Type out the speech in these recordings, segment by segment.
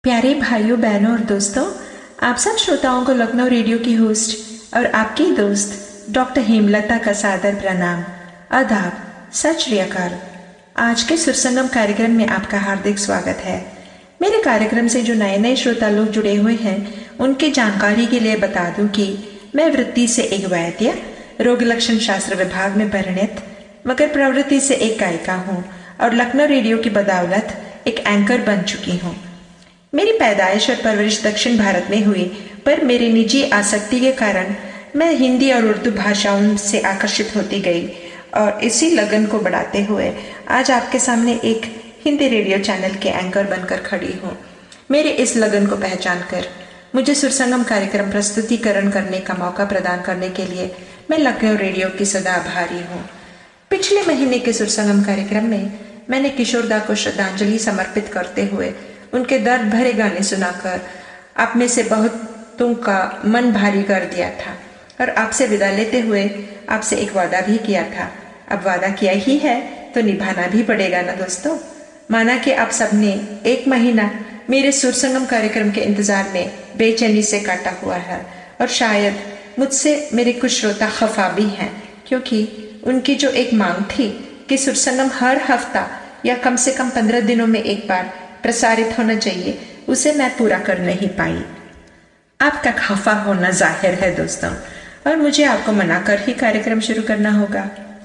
प्यारे भाइयों बहनों और दोस्तों, आप सब श्रोताओं को लखनऊ रेडियो की होस्ट और आपकी दोस्त डॉक्टर हेमलता का सादर प्रणाम, आदाब, सत श्री अकाल। आज के सुरसंगम कार्यक्रम में आपका हार्दिक स्वागत है। मेरे कार्यक्रम से जो नए नए श्रोता लोग जुड़े हुए हैं उनके जानकारी के लिए बता दूं कि मैं वृत्ति से एक वैद्य, रोग लक्षण शास्त्र विभाग में परिणित, मगर प्रवृत्ति से एक गायिका हूँ और लखनऊ रेडियो की बदौलत एक एंकर बन चुकी हूँ। मेरी पैदाइश और परवरिश दक्षिण भारत में हुई, पर मेरी निजी आसक्ति के कारण मैं हिंदी और उर्दू भाषाओं से आकर्षित होती गई और इसी लगन को बढ़ाते हुए आज आपके सामने एक हिंदी रेडियो चैनल के एंकर बनकर खड़ी हूँ। मेरे इस लगन को पहचान कर मुझे सुरसंगम कार्यक्रम प्रस्तुतिकरण करने का मौका प्रदान करने के लिए मैं लखनऊ रेडियो की सदा आभारी हूँ। पिछले महीने के सुरसंगम कार्यक्रम में मैंने किशोर दा को श्रद्धांजलि समर्पित करते हुए उनके दर्द भरे गाने सुनाकर आप में से बहुतों का मन भारी कर दिया था और आपसे विदा लेते हुए आपसे एक वादा भी किया था। अब वादा किया ही है तो निभाना भी पड़ेगा ना दोस्तों। माना कि आप सबने एक महीना मेरे सुरसंगम कार्यक्रम के इंतजार में बेचैनी से काटा हुआ है और शायद मुझसे मेरे कुछ श्रोता खफा भी हैं, क्योंकि उनकी जो एक मांग थी कि सुरसंगम हर हफ्ता या कम से कम 15 दिनों में एक बार प्रसारित होना चाहिए, उसे मैं पूरा कर नहीं पाई। आपका खफा होना जाहिर है दोस्तों, और मुझे आपको मनाकर ही कार्यक्रम शुरू करना होगा।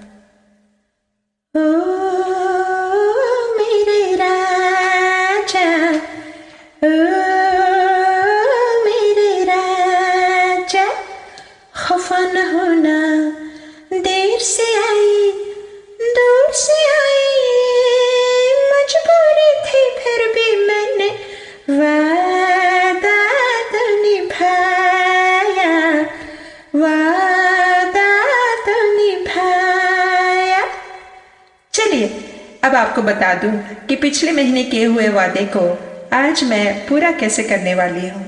ओ मेरे राजा, ओ मेरे राजा, खफा न होना, देर से आई दूर से आई, मजबूरी थी फिर भी मैंने वादा तो निभाया, वादा तो निभाया। चलिए अब आपको बता दूं कि पिछले महीने किए हुए वादे को आज मैं पूरा कैसे करने वाली हूँ।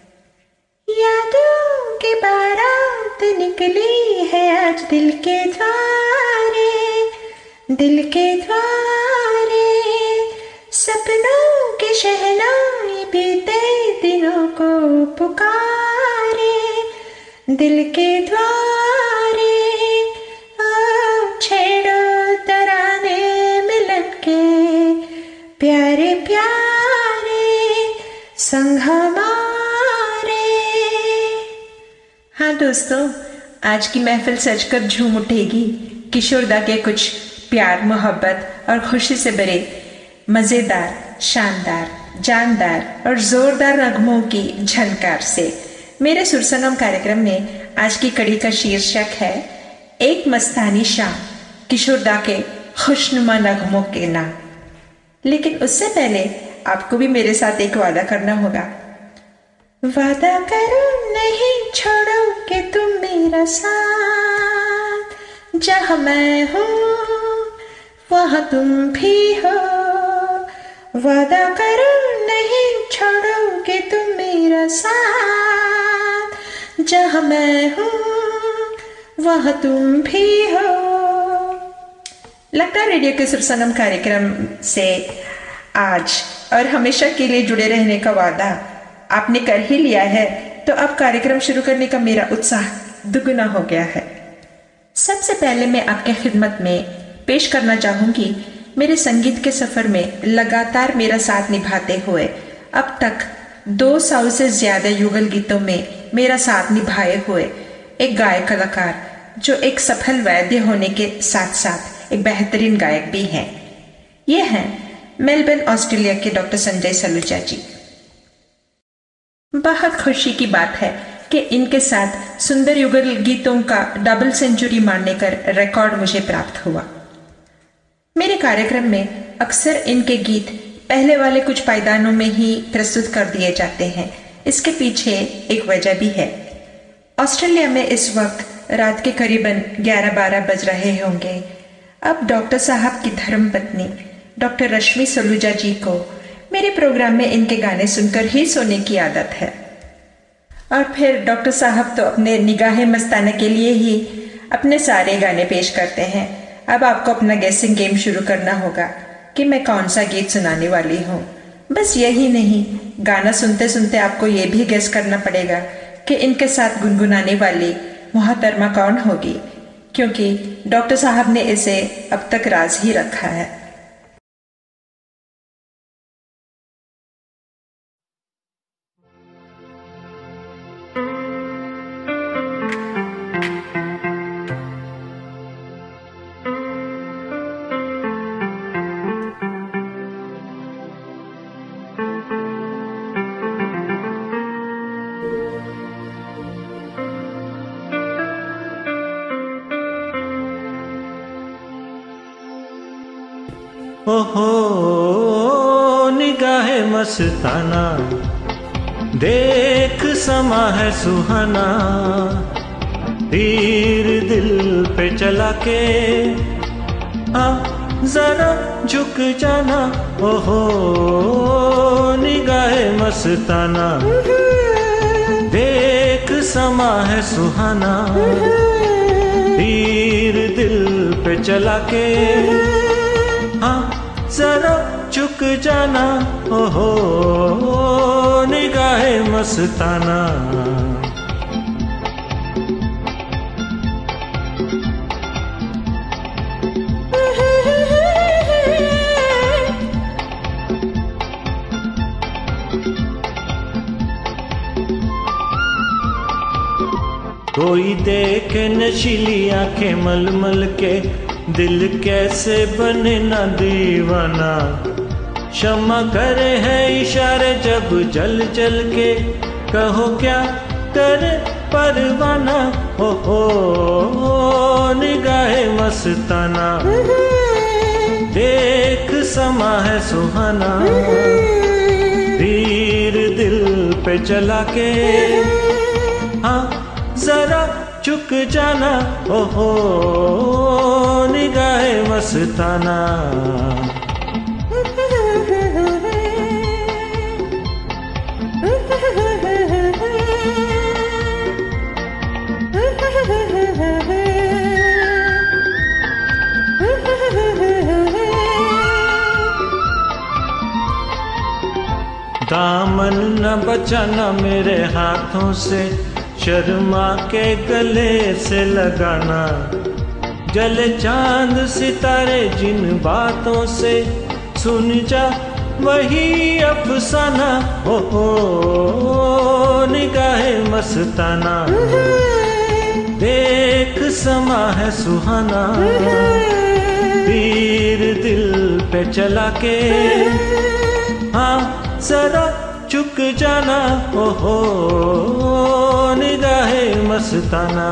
यादों की बारात निकली है आज दिल के द्वारे, दिल के द्वारे, सपनों के शहनाई बीते दिनों को पुकारे, दिल के द्वारे। आओ छेड़ो तराने मिलन के प्यारे प्यारे संग हमारे। हाँ दोस्तों, आज की महफिल सजकर झूम उठेगी किशोर दा के कुछ प्यार, मोहब्बत और खुशी से भरे मजेदार, शानदार, जानदार और जोरदार नगमों की झनकार से। मेरे सुरसंगम कार्यक्रम में आज की कड़ी का शीर्षक है एक मस्तानी शाम, किशोर दा के खुशनुमा नगमों के नाम। लेकिन उससे पहले आपको भी मेरे साथ एक वादा करना होगा। वादा करो नहीं छोड़ोगे तुम मेरा साथ, जहाँ मैं हूँ वहाँ तुम भी हो। वादा करो नहीं छोड़ोगे तुम मेरा साथ, जहाँ मैं हूँ वहाँ तुम भी हो। लखनऊ रेडियो के सुरसंगम कार्यक्रम से आज और हमेशा के लिए जुड़े रहने का वादा आपने कर ही लिया है, तो अब कार्यक्रम शुरू करने का मेरा उत्साह दुगुना हो गया है। सबसे पहले मैं आपके खिदमत में पेश करना चाहूंगी मेरे संगीत के सफर में लगातार मेरा साथ निभाते हुए अब तक 200 से ज्यादा युगल गीतों में मेरा साथ निभाए हुए एक गायक कलाकार, जो एक सफल वैद्य होने के साथ साथ एक बेहतरीन गायक भी हैं। ये हैं मेलबर्न, ऑस्ट्रेलिया के डॉक्टर संजय सलूजा जी। बहुत खुशी की बात है कि इनके साथ सुंदर युगल गीतों का डबल सेंचुरी मारने का रिकॉर्ड मुझे प्राप्त हुआ। मेरे कार्यक्रम में अक्सर इनके गीत पहले वाले कुछ पायदानों में ही प्रस्तुत कर दिए जाते हैं। इसके पीछे एक वजह भी है। ऑस्ट्रेलिया में इस वक्त रात के करीबन 11-12 बज रहे होंगे। अब डॉक्टर साहब की धर्मपत्नी डॉक्टर रश्मि सलूजा जी को मेरे प्रोग्राम में इनके गाने सुनकर ही सोने की आदत है, और फिर डॉक्टर साहब तो अपने निगाहे मस्ताना के लिए ही अपने सारे गाने पेश करते हैं। अब आपको अपना गेसिंग गेम शुरू करना होगा कि मैं कौन सा गीत सुनाने वाली हूँ। बस यही नहीं, गाना सुनते सुनते आपको ये भी गेस करना पड़ेगा कि इनके साथ गुनगुनाने वाली मोहतरमा कौन होगी, क्योंकि डॉक्टर साहब ने इसे अब तक राज ही रखा है। ओहो निगाहे मस्ताना, देख समा है सुहाना, तीर दिल पे चला के जरा झुक जाना। ओहो निगाहे मस्ताना, देख समा है सुहाना, तीर दिल पे चला के जरा झुक जाना। ओहो निगाहे मस्ताना। कोई देखे नशीली आंखें मलमल के, दिल कैसे बने ना दीवाना। क्षमा करे है इशारे जब जल जल के, कहो क्या करे परवाना। हो निगाहे मस्ताना, देख समा है सुहाना, तीर दिल पे चला के जरा झुक जाना। ओहो निगाहे मस्ताना। दामन न बचाना मेरे हाथों से, शर्मा के गले से लगाना। जले चांद सितारे जिन बातों से, सुन जा वही अफसाना। हो निगाहे मस्ताना, देख समा है सुहाना, तीर दिल पे चला के जरा झुक जाना। ओहो निगाहे मस्ताना।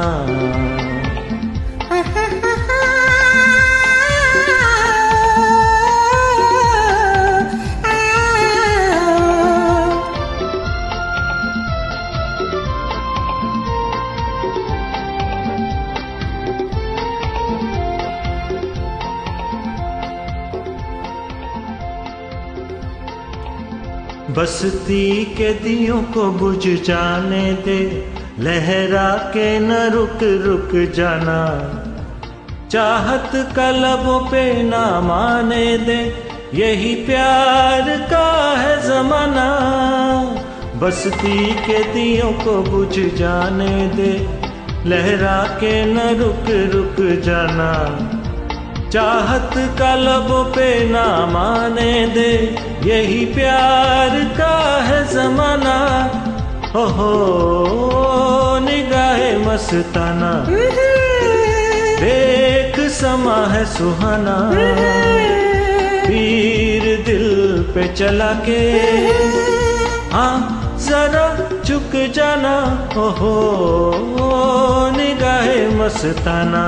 बस्ती के दियों को बुझ जाने दे, लहरा के न रुक रुक जाना। चाहत का लबों पे ना माने दे, यही प्यार का है जमाना। बस्ती के दियों को बुझ जाने दे, लहरा के न रुक रुक जाना। चाहत का लबों पे ना माने दे, यही प्यार का है जमाना। ओहो निगाहे मस्ताना, देख समा है सुहाना, तीर दिल पे चला के जरा झुक जाना। ओहो निगाहे मस्ताना।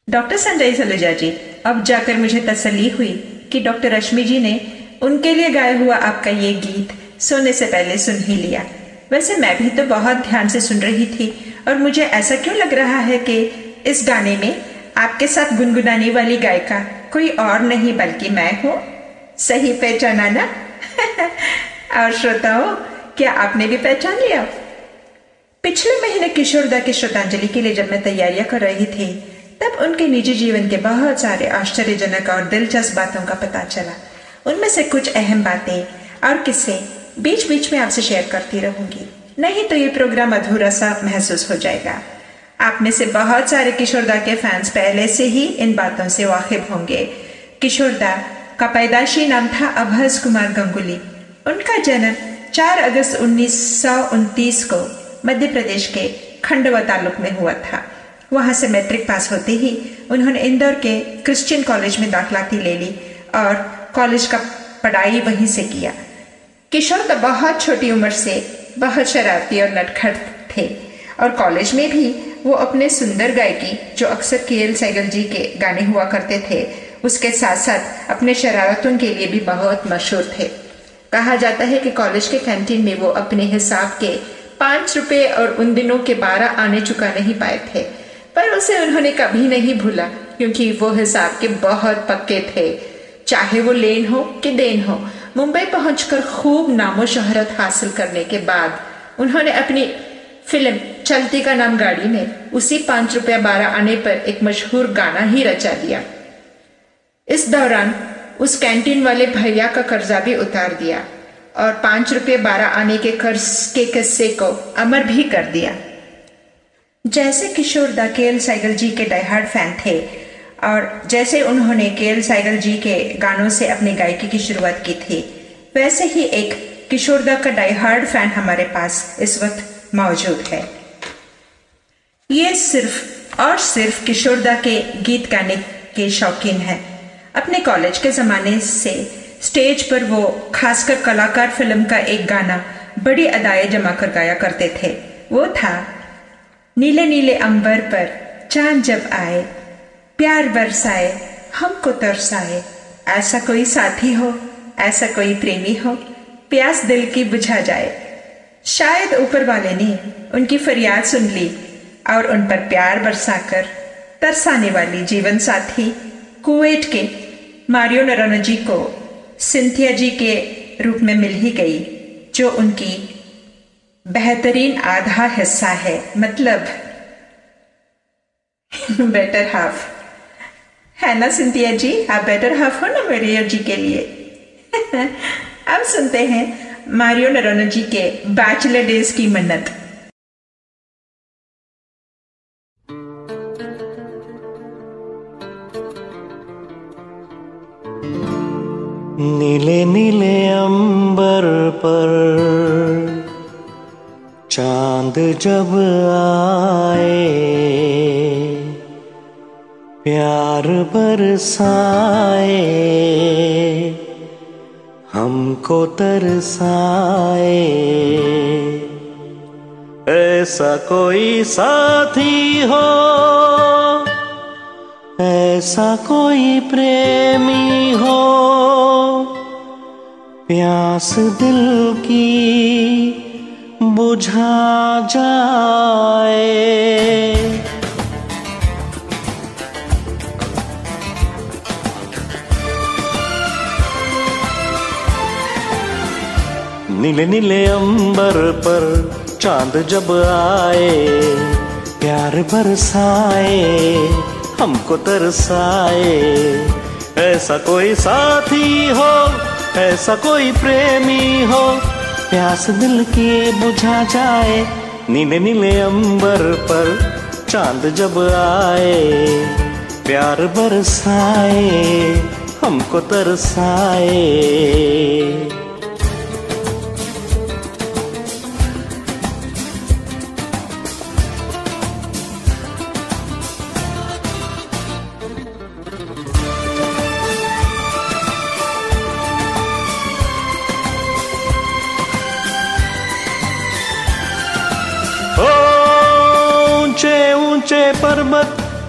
डॉक्टर संजय सलूजा जी, अब जाकर मुझे तसल्ली हुई कि डॉक्टर रश्मि जी ने उनके लिए गाया हुआ आपका ये गीत सोने से पहले सुन ही लिया। वैसे मैं भी तो बहुत ध्यान से सुन रही थी और मुझे ऐसा क्यों लग रहा है कि इस गाने में आपके साथ गुनगुनाने वाली गायिका कोई और नहीं बल्कि मैं हूँ। सही पहचाना ना? और श्रोताओं, क्या आपने भी पहचान लिया? पिछले महीने किशोरदा की श्रद्धांजलि के लिए जब मैं तैयारियां कर रही थी तब उनके निजी जीवन के बहुत सारे आश्चर्यजनक और दिलचस्प बातों का पता चला। उनमें से कुछ अहम बातें और किस्से बीच बीच में आपसे शेयर करती रहूंगी, नहीं तो ये प्रोग्राम अधूरा सा महसूस हो जाएगा। आप में से बहुत सारे किशोरदा के फैंस पहले से ही इन बातों से वाकिफ होंगे। किशोरदा का पैदाइशी नाम था अभस कुमार गंगुली। उनका जन्म 4 अगस्त 1929 को मध्य प्रदेश के खंडवा तालुक में हुआ था। वहां से मैट्रिक पास होते ही उन्होंने इंदौर के क्रिश्चियन कॉलेज में दाखिलाती ले ली और कॉलेज का पढ़ाई वहीं से किया। किशोरदा बहुत छोटी उम्र से बहुत शरारती और नटखट थे और कॉलेज में भी वो अपने सुंदर गायकी, जो अक्सर के.एल. सहगल जी के गाने हुआ करते थे, उसके साथ साथ अपने शरारतों के लिए भी बहुत मशहूर थे। कहा जाता है कि कॉलेज के कैंटीन में वो अपने हिसाब के 5 रुपए और उन दिनों के 12 आने चुका नहीं पाए थे, पर उसे उन्होंने कभी नहीं भूला क्योंकि वो हिसाब के बहुत पक्के थे। चाहे वो लेन हो कि देन हो, मुंबई पहुंचकर खूब नामो शोहरत हासिल करने के बाद उन्होंने अपनी फिल्म चलती का नाम गाड़ी में उसी 5 रुपया 12 आने पर एक मशहूर गाना ही रचा दिया। इस दौरान उस कैंटीन वाले भैया का कर्जा भी उतार दिया और 5 रुपये 12 आने के कर्ज के किस्से को अमर भी कर दिया। जैसे किशोरदा के.एल. सहगल जी के डाइहार्ड फैन थे और जैसे उन्होंने के.एल. सहगल जी के गानों से अपनी गायकी की शुरुआत की थी, वैसे ही एक किशोरदा का डाइहार्ड फैन हमारे पास इस वक्त मौजूद है। ये सिर्फ और सिर्फ किशोरदा के गीत गाने के शौकीन है। अपने कॉलेज के जमाने से स्टेज पर वो खासकर कलाकार फिल्म का एक गाना बड़ी अदाएं जमा कर गाया करते थे। वो था, नीले नीले अंबर पर चांद जब आए, प्यार बरसाए हमको तरसाए, ऐसा कोई साथी हो, ऐसा कोई प्रेमी हो, प्यास दिल की बुझा जाए। शायद ऊपर वाले ने उनकी फरियाद सुन ली और उन पर प्यार बरसाकर तरसाने वाली जीवन साथी कुवैत के मारियो नरानो जी को सिंथिया जी के रूप में मिल ही गई, जो उनकी बेहतरीन आधा हिस्सा है, मतलब बेटर हाफ है ना सिंथिया जी? आप बेटर हाफ हो ना मारियो जी के लिए। अब सुनते हैं मारियो नरानो जी के बैचलर डेज की मन्नत। नीले नीले अंबर पर चांद जब आए, प्यार बरसाए हमको तरसाए, ऐसा कोई साथी हो, ऐसा कोई प्रेमी हो, प्यास दिल की बुझा जाए। नीले नीले अंबर पर चांद जब आए, प्यार बरसाए हमको तरसाए, ऐसा कोई साथी हो, ऐसा कोई प्रेमी हो, प्यास दिल की बुझा जाए। नीले नीले अंबर पर चांद जब आए, प्यार बरसाए हमको तरसाए। ऊंचे ऊंचे पर्वत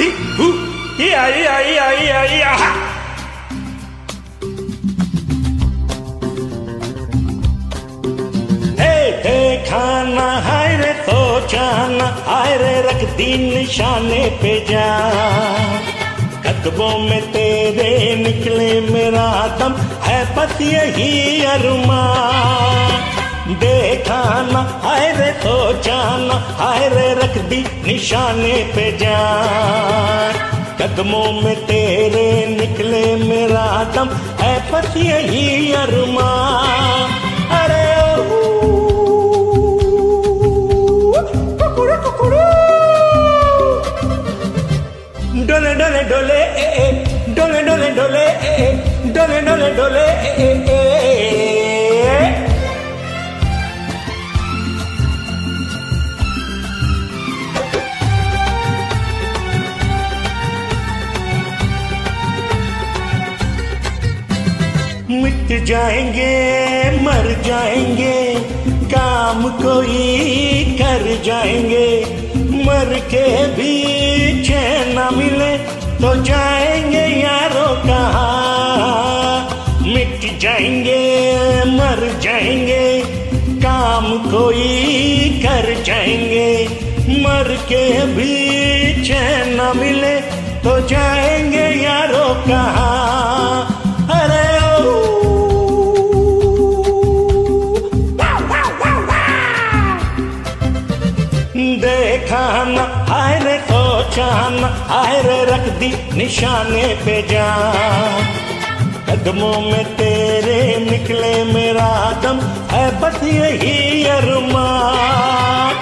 ही हु ही आई आई आई आई आहा। देखा ना हाय रे सोचा ना हाय रे रख दी निशाने पे जा, कदमों में तेरे निकले मेरा दम है बस यही अरमान। देखा ना हाय रे सोचा ना हाय रे रख दी निशाने पे जा, कदमों में तेरे निकले मेरा दम है बस यही अरमान। अरे डोले डोले डोले डोले डोले डोले डोले डोले डोले मिट जाएंगे मर जाएंगे काम कोई कर जाएंगे, मर के भी चैन न मिले तो जाएंगे यारों कहाँ। मिट जाएंगे मर जाएंगे काम कोई कर जाएंगे, मर के भी चैन न मिले तो जाएंगे यारों कहाँ। अरे देखा ना हाय रे सोचा ना हाय रे रख दी निशाने पे जा, कदमों में तेरे निकले मेरा दम है बस यही अरमान।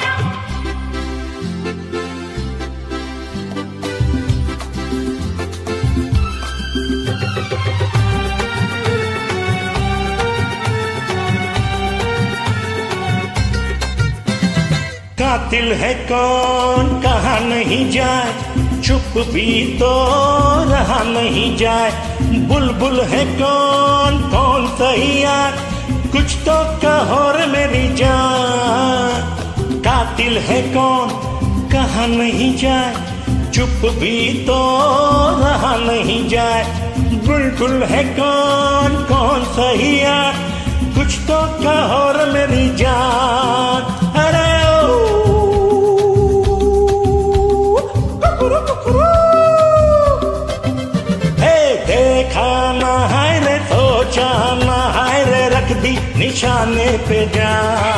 कातिल है कौन कहाँ नहीं जाए, चुप भी तो रहा नहीं जाए। बुलबुल है कौन कौन सही यार, कुछ तो कहो रे मेरी जान। कातिल है कौन कहाँ नहीं जाए, चुप भी तो रहा नहीं जाए। बुलबुल है कौन कौन सही यार, कुछ तो कहो रे मेरी जान। अरे देखा ना हाय रे सोचा ना हाय रे रख दी निशाने पे जा,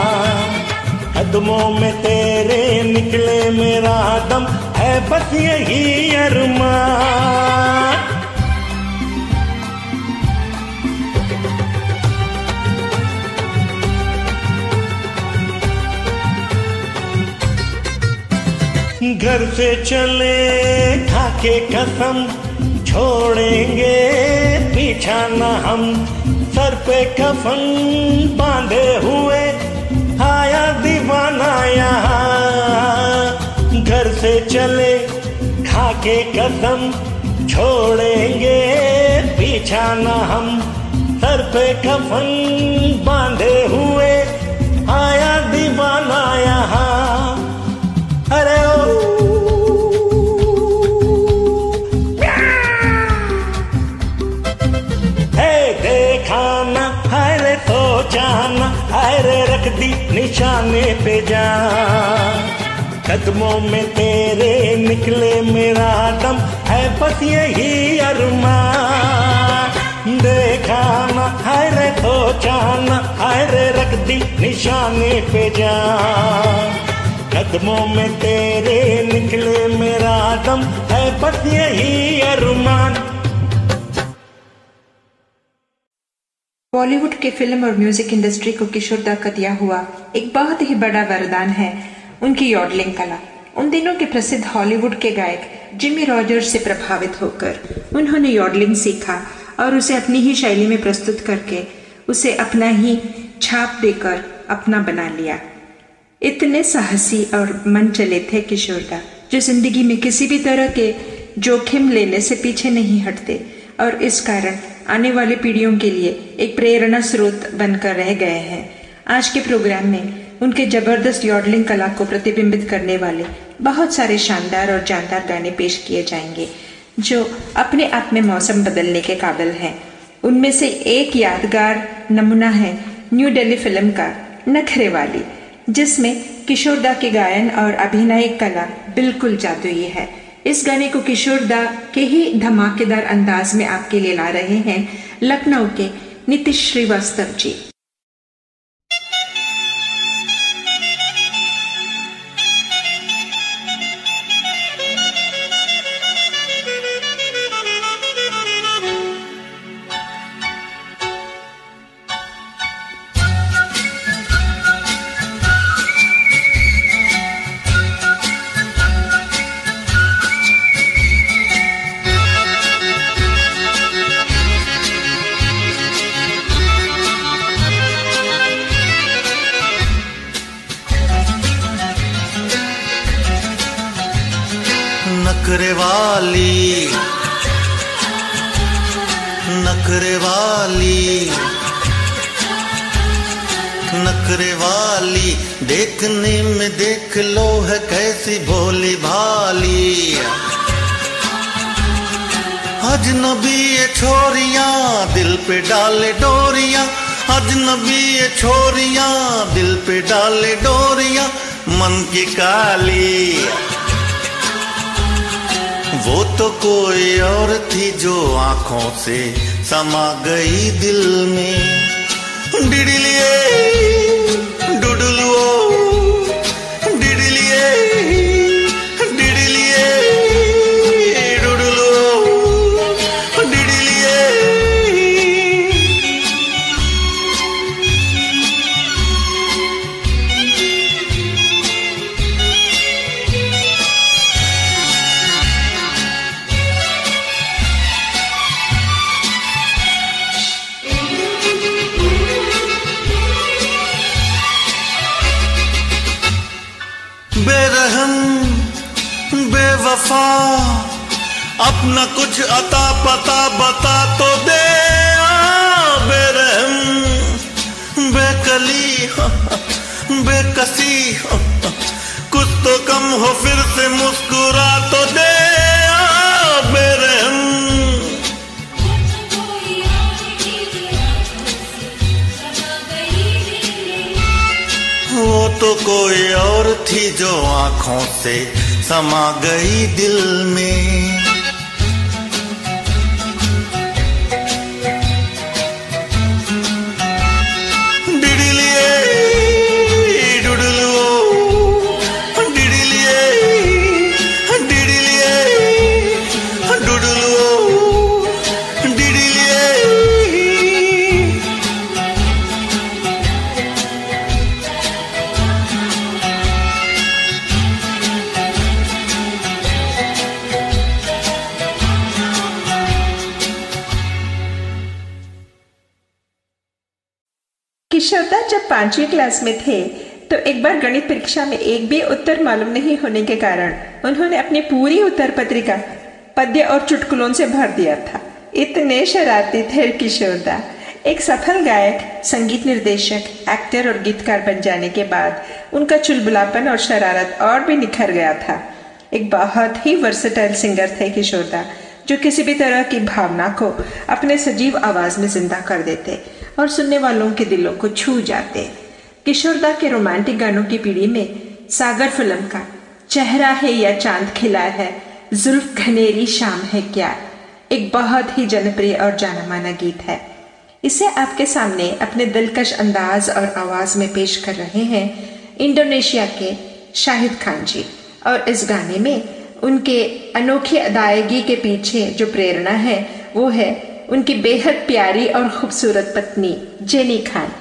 कदमों में तेरे निकले मेरा दम है बस यही अरमान। घर से चले खाके कसम छोड़ेंगे पीछा न हम, सर पे कफन बांधे हुए आया दीवाना यहाँ। घर से चले खाके कसम छोड़ेंगे पीछा न हम, सर पे कफन बांधे हुए आया दीवाना यहाँ। अरे देखा ना हाय रे सोचा ना हाय रे रख दी निशाने पे जा, कदमों में तेरे निकले मेरा दम है बस यही अरमान। देखा ना हाय रे सोचा ना हाय रे रख दी निशाने पे जा, कदमों में तेरे निकले मेरा दम है बस यही अरमान। बॉलीवुड के फिल्म और म्यूजिक इंडस्ट्री को किशोर दा का दिया हुआ एक बहुत ही बड़ा वरदान है उनकी यॉडलिंग कला। उन दिनों के प्रसिद्ध हॉलीवुड के गायक जिमी रॉजर्स से प्रभावित होकर उन्होंने यॉडलिंग सीखा और उसे अपनी ही शैली में प्रस्तुत करके उसे अपना ही छाप देकर अपना बना लिया। इतने साहसी और मन चले थे किशोर दा, जो जिंदगी में किसी भी तरह के जोखिम लेने से पीछे नहीं हटते और इस कारण आने वाली पीढ़ियों के लिए एक प्रेरणा स्रोत बनकर रह गए हैं। आज के प्रोग्राम में उनके जबरदस्त यॉडलिंग कला को प्रतिबिंबित करने वाले बहुत सारे शानदार और जानदार गाने पेश किए जाएंगे जो अपने आप में मौसम बदलने के काबिल हैं। उनमें से एक यादगार नमूना है न्यू दिल्ली फिल्म का नखरे वाली, जिसमें किशोर दा के गायन और अभिनय कला बिल्कुल जादुई है। इस गाने को किशोर दा के ही धमाकेदार अंदाज में आपके लिए ला रहे हैं लखनऊ के नीतीश श्रीवास्तव जी। नखरे वाली, नखरे वाली, नखरे वाली, देखने में देख लो है कैसी भोली भाली। अजनबी ये छोरियां दिल पे डाले डोरियां, अजनबी ये छोरियां दिल पे डाले डोरियां, मन की काली। वो तो कोई और थी जो आंखों से समा गई दिल में। डिडलिए डुडलुओ, डिडलिए डिडलिए डुडलुओ, डिडलिए। बेरहम बेवफा अपना कुछ अता पता बता तो दे। बेरहम बेकली बेकसी कुछ तो कम हो फिर से मुस्कुरा तो दे। बेरहम वो तो कोई और थी जो आंखों से समा गई दिल में। डिडलिए डुडलुओ, डिडलिए डिडलिए डुडलुओ, डिडलिए। किशोर दा जब 5वीं क्लास में थे तो एक बार गणित परीक्षा में एक भी उत्तर मालूम नहीं होने के कारण उन्होंने अपनी पूरी उत्तर पत्रिका पद्य और चुटकुलों से भर दिया था। इतने शरारती थे किशोर दा। एक सफल गायक, संगीत निर्देशक, एक्टर और गीतकार बन जाने के बाद उनका चुलबुलापन और शरारत और भी निखर गया था। एक बहुत ही वर्सेटाइल सिंगर थे किशोर दा, जो किसी भी तरह की भावना को अपने सजीव आवाज में जिंदा कर देते और सुनने वालों के दिलों को छू जाते। किशोर दा के रोमांटिक गानों की पीढ़ी में सागर फिल्म का चेहरा है या चांद खिला है, जुल्फ घनेरी शाम है क्या, एक बहुत ही जनप्रिय और जाना माना गीत है। इसे आपके सामने अपने दिलकश अंदाज और आवाज में पेश कर रहे हैं इंडोनेशिया के शाहिद खान जी। और इस गाने में उनके अनोखी अदायगी के पीछे जो प्रेरणा है वो है उनकी बेहद प्यारी और खूबसूरत पत्नी जेनी खान।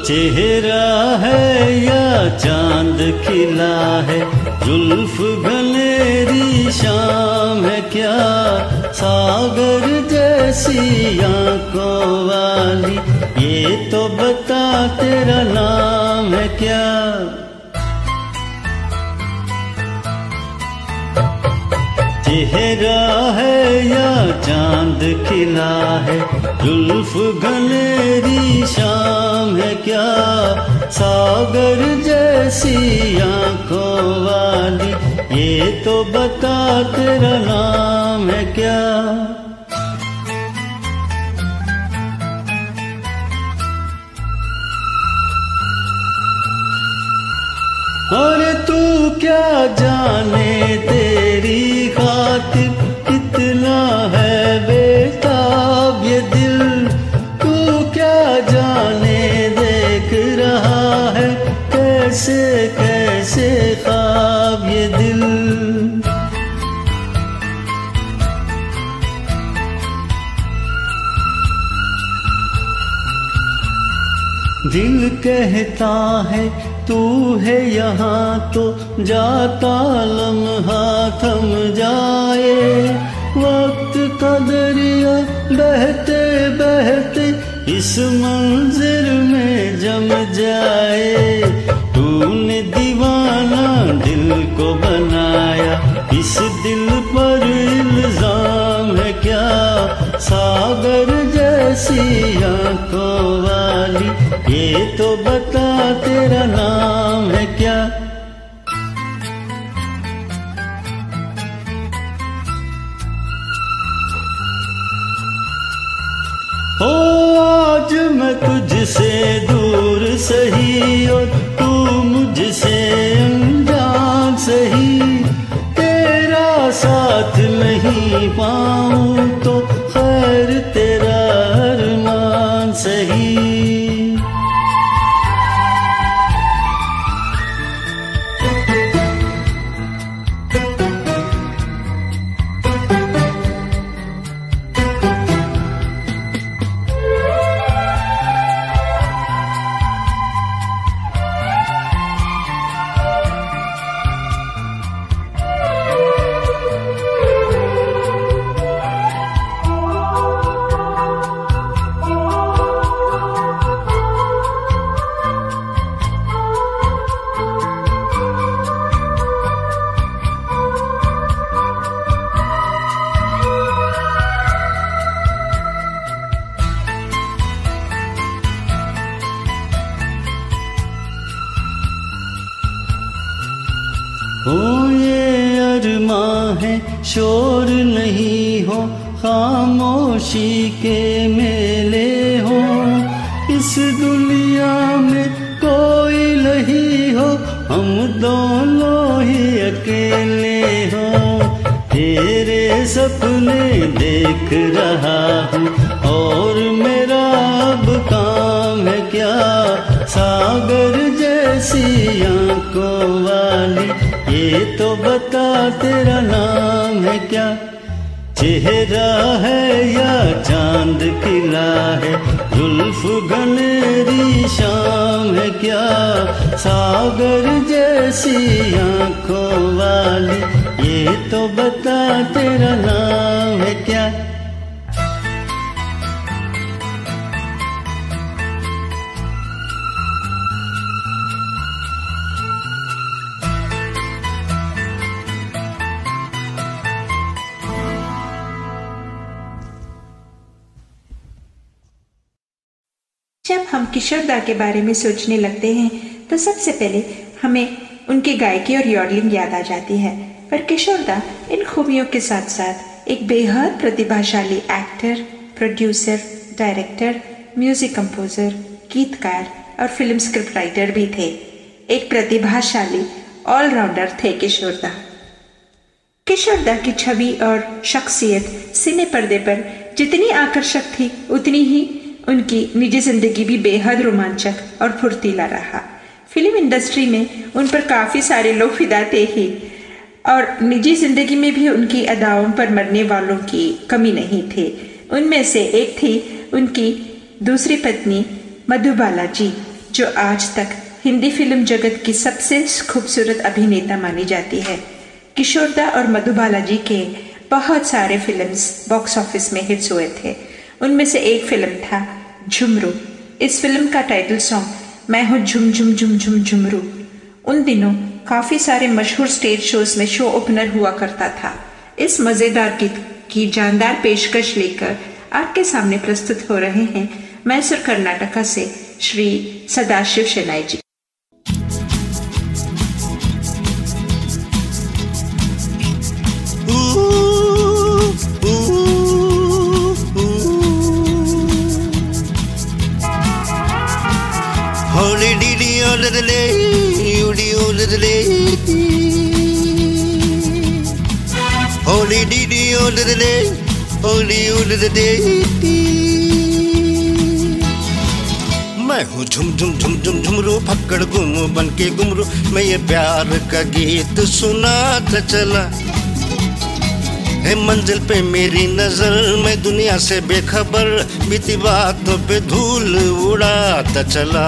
चेहरा है या चांद खिला है, जुल्फ घनेरी शाम है क्या, सागर जैसी आंखों वाली, ये तो बता तेरा नाम है क्या। चेहरा है या चांद खिला है, जुल्फ घनेरी शाम है क्या, सागर जैसी आंखों वाली, ये तो बता तेरा नाम है क्या। और तू क्या जाने तेरी खातिर कितना है बेताब ये दिल, तू क्या जाने देख रहा है कैसे कैसे ख्वाब ये दिल। दिल कहता है तू है यहाँ तो जाता लम्हा थम जाए, वक्त का दरिया बहते बहते इस मंजिल में जम जाए। तूने दीवाना दिल को बनाया, इस दिल पर इल्जाम है क्या, सागर जैसी आंखों वाली, ये तो बता तेरा नाम है क्या। ओ आज मैं तुझसे दूर सही और तू मुझसे अनजान सही, तेरा साथ नहीं पाऊं तो खैर तेरा अरमान सही। हो ये अरमां है शोर नहीं हो, खामोशी के मेले हो, इस दुनिया में कोई नहीं हो, हम दोनों ही अकेले हो। तेरे सपने देख रहा हूँ और मेरा अब काम है क्या, सागर जैसी आंखों वाली, ये तो बता तेरा नाम है क्या। चेहरा है या चांद खिला है, जुल्फ घनेरी शाम है क्या, सागर जैसी आंखों वाली, ये तो बता तेरा नाम है क्या। जब हम किशोर दा के बारे में सोचने लगते हैं तो सबसे पहले हमें उनकी गायकी और यॉडलिंग याद आ जाती है, पर किशोर दा इन खूबियों के साथ साथ एक बेहद प्रतिभाशाली actor, producer, director, music composer, गीतकार और फिल्म स्क्रिप्ट राइटर भी थे। एक प्रतिभाशाली ऑलराउंडर थे किशोर दा। किशोर दा की छवि और शख्सियत सिने पर्दे पर जितनी आकर्षक थी, उतनी ही उनकी निजी जिंदगी भी बेहद रोमांचक और फुर्तीला रहा। फिल्म इंडस्ट्री में उन पर काफी सारे लोग फिदा थे ही, और निजी जिंदगी में भी उनकी अदाओं पर मरने वालों की कमी नहीं थे। उनमें से एक थी उनकी दूसरी पत्नी मधुबाला जी, जो आज तक हिंदी फिल्म जगत की सबसे खूबसूरत अभिनेता मानी जाती है। किशोरदा और मधुबाला जी के बहुत सारे फिल्म्स बॉक्स ऑफिस में हिट्स हुए थे। उनमें से एक फिल्म था झुमरू। इस फिल्म का टाइटल सॉन्ग मैं हूँ झुम झुम झुम झुम झुमरू उन दिनों काफी सारे मशहूर स्टेज शोज में शो ओपनर हुआ करता था। इस मजेदार गीत की जानदार पेशकश लेकर आपके सामने प्रस्तुत हो रहे हैं मैसूर कर्नाटका से श्री सदाशिव शेनाई जी। Holy didi under the day, Udi under the day. Holy didi under the day, Holy under the day. मैं हूँ झुम झुम झुम झुम झुमरू फक्कड़ घुमू बन के घुमरू। मैं ये प्यार का गीत सुनाता चला है मंजिल पे मेरी नजर। मैं दुनिया से बेखबर बीती बातों पे धूल उड़ाता चला।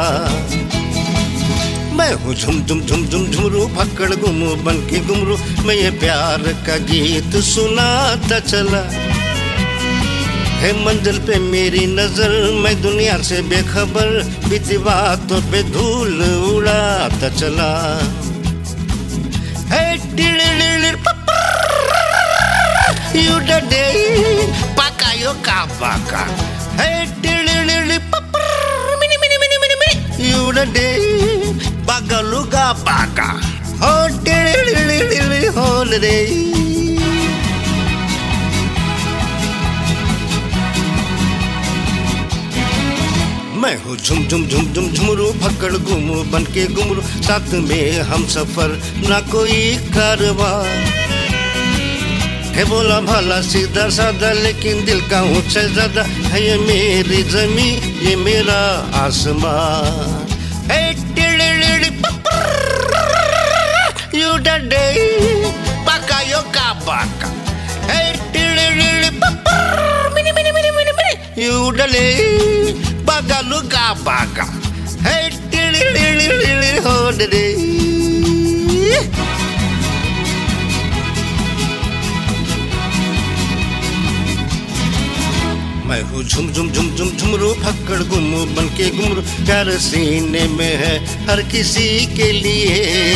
मैं हूँ झुम झुम झुम झुम झुमरू फक्कड़ घुमू बन के घुमरू। मैं ये प्यार का गीत सुनाता चला है मंजिल पे मेरी नजर। मैं दुनिया से बेखबर बीती बातों पे धूल उड़ाता चला। है you the day paka yo kabaka hey dilili papa mini mini mini mini mini you the day bagaluga baka oh dilili holiday। मैं हूँ झुम झुम झुम झुम झुमरू फक्कड़ घुमू बन के घुमरू। साथ में हम सफर ना कोई कारवा है बोला भला सीधा साधा लेकिन दिल का ऊंचा ज्यादा है। ये मेरी जमी ये मेरा आसमान है यू डे पका यो का बाका है मिनी मिनी मिनी मिनी मिनी यू डले बगालू का बाका है हो डे। मैं हूँ झुम झुम झुम झुम झुमरू फक्कड़ घुमू बन के घुमरू। प्यार सीने में है हर किसी के लिए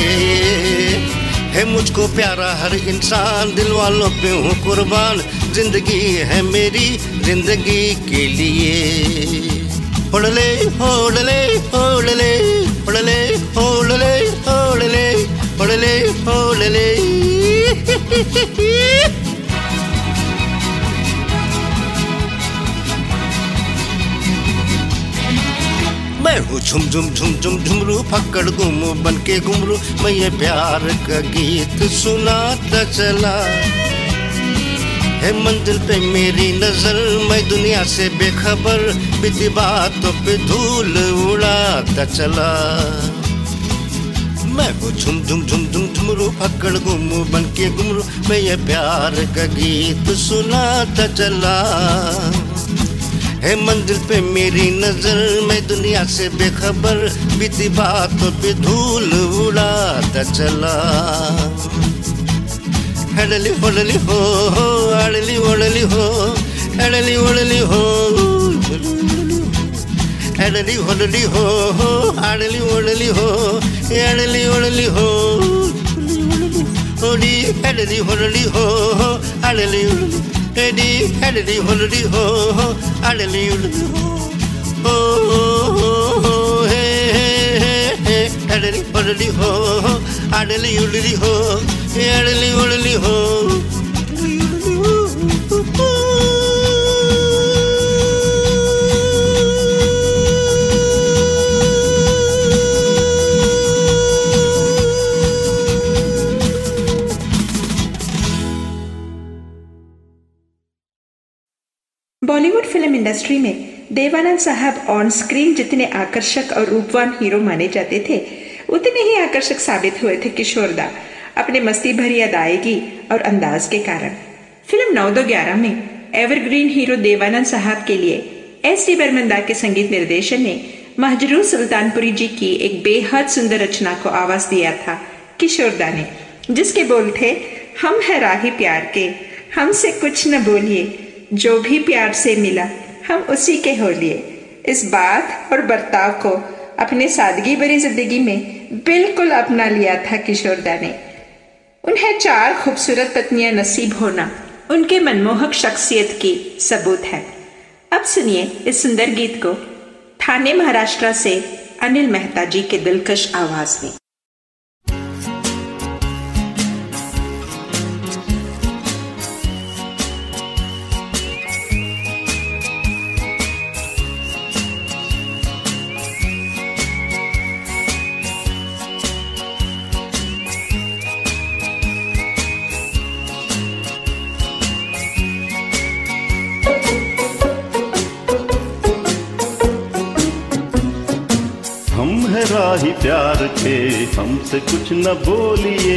है मुझको प्यारा हर इंसान। दिल वालों पे हूँ कुर्बान जिंदगी है मेरी जिंदगी के लिए। होड़ले होड़ले होड़ले होड़ले होड़ले होड़ले होड़ले होड़ले मैं हूँ झुम झुम झुम झुम झुमरू फक्कड़ घुमू बन के घुमरू। मैं ये प्यार का गीत सुनाता चला है मंजिल पे मेरी नजर। मैं दुनिया से बेखबर बीती बातों पे धूल उड़ाता चला। मैं हूँ झुम झुम झुम झुम झुमरू फक्कड़ घुमू बन के घुमरू। मैं ये प्यार का गीत सुनाता चला है मंजिल पे मेरी नजर। मैं दुनिया से बेखबर बीती बातों पे धूल उड़ाता चला। हड़ली होड़ली हो अड़ली ओड़ली हो अड़ली ओड़ली हो अड़ली होड़ली हो अड़ली ओड़ली हो अड़ली ओड़ली हो ओड़ी अड़ली होड़ली हो अड़ली एडी एडी होलडी हो अड़ली उड़ली हो हे हे अड़ली होलडी हो अड़ली उड़ली हो अड़ली उड़ली हो। बॉलीवुड फिल्म इंडस्ट्री में देवानंद साहब ऑन स्क्रीन जितने आकर्षक और रूपवान हीरो माने जाते थे उतने ही आकर्षक साबित हुए थे किशोरदा अपने मस्ती भरी अदायगी और अंदाज के कारण। फिल्म 9-2-11 में एवरग्रीन हीरो देवानंद साहब के लिए एस डी बर्मन दा के संगीत निर्देशन ने महजरू सुल्तानपुरी जी की एक बेहद सुंदर रचना को आवाज दिया था किशोरदा ने, जिसके बोल थे, हम है राही प्यार के, हमसे कुछ न बोलिए, जो भी प्यार से मिला हम उसी के हो लिए। इस बात और बर्ताव को अपने सादगी भरी जिंदगी में बिल्कुल अपना लिया था किशोरदा ने। उन्हें 4 खूबसूरत पत्नियां नसीब होना उनके मनमोहक शख्सियत की सबूत है। अब सुनिए इस सुंदर गीत को ठाणे महाराष्ट्र से अनिल मेहता जी के दिलकश आवाज में। राही प्यार के, हमसे कुछ न बोलिए,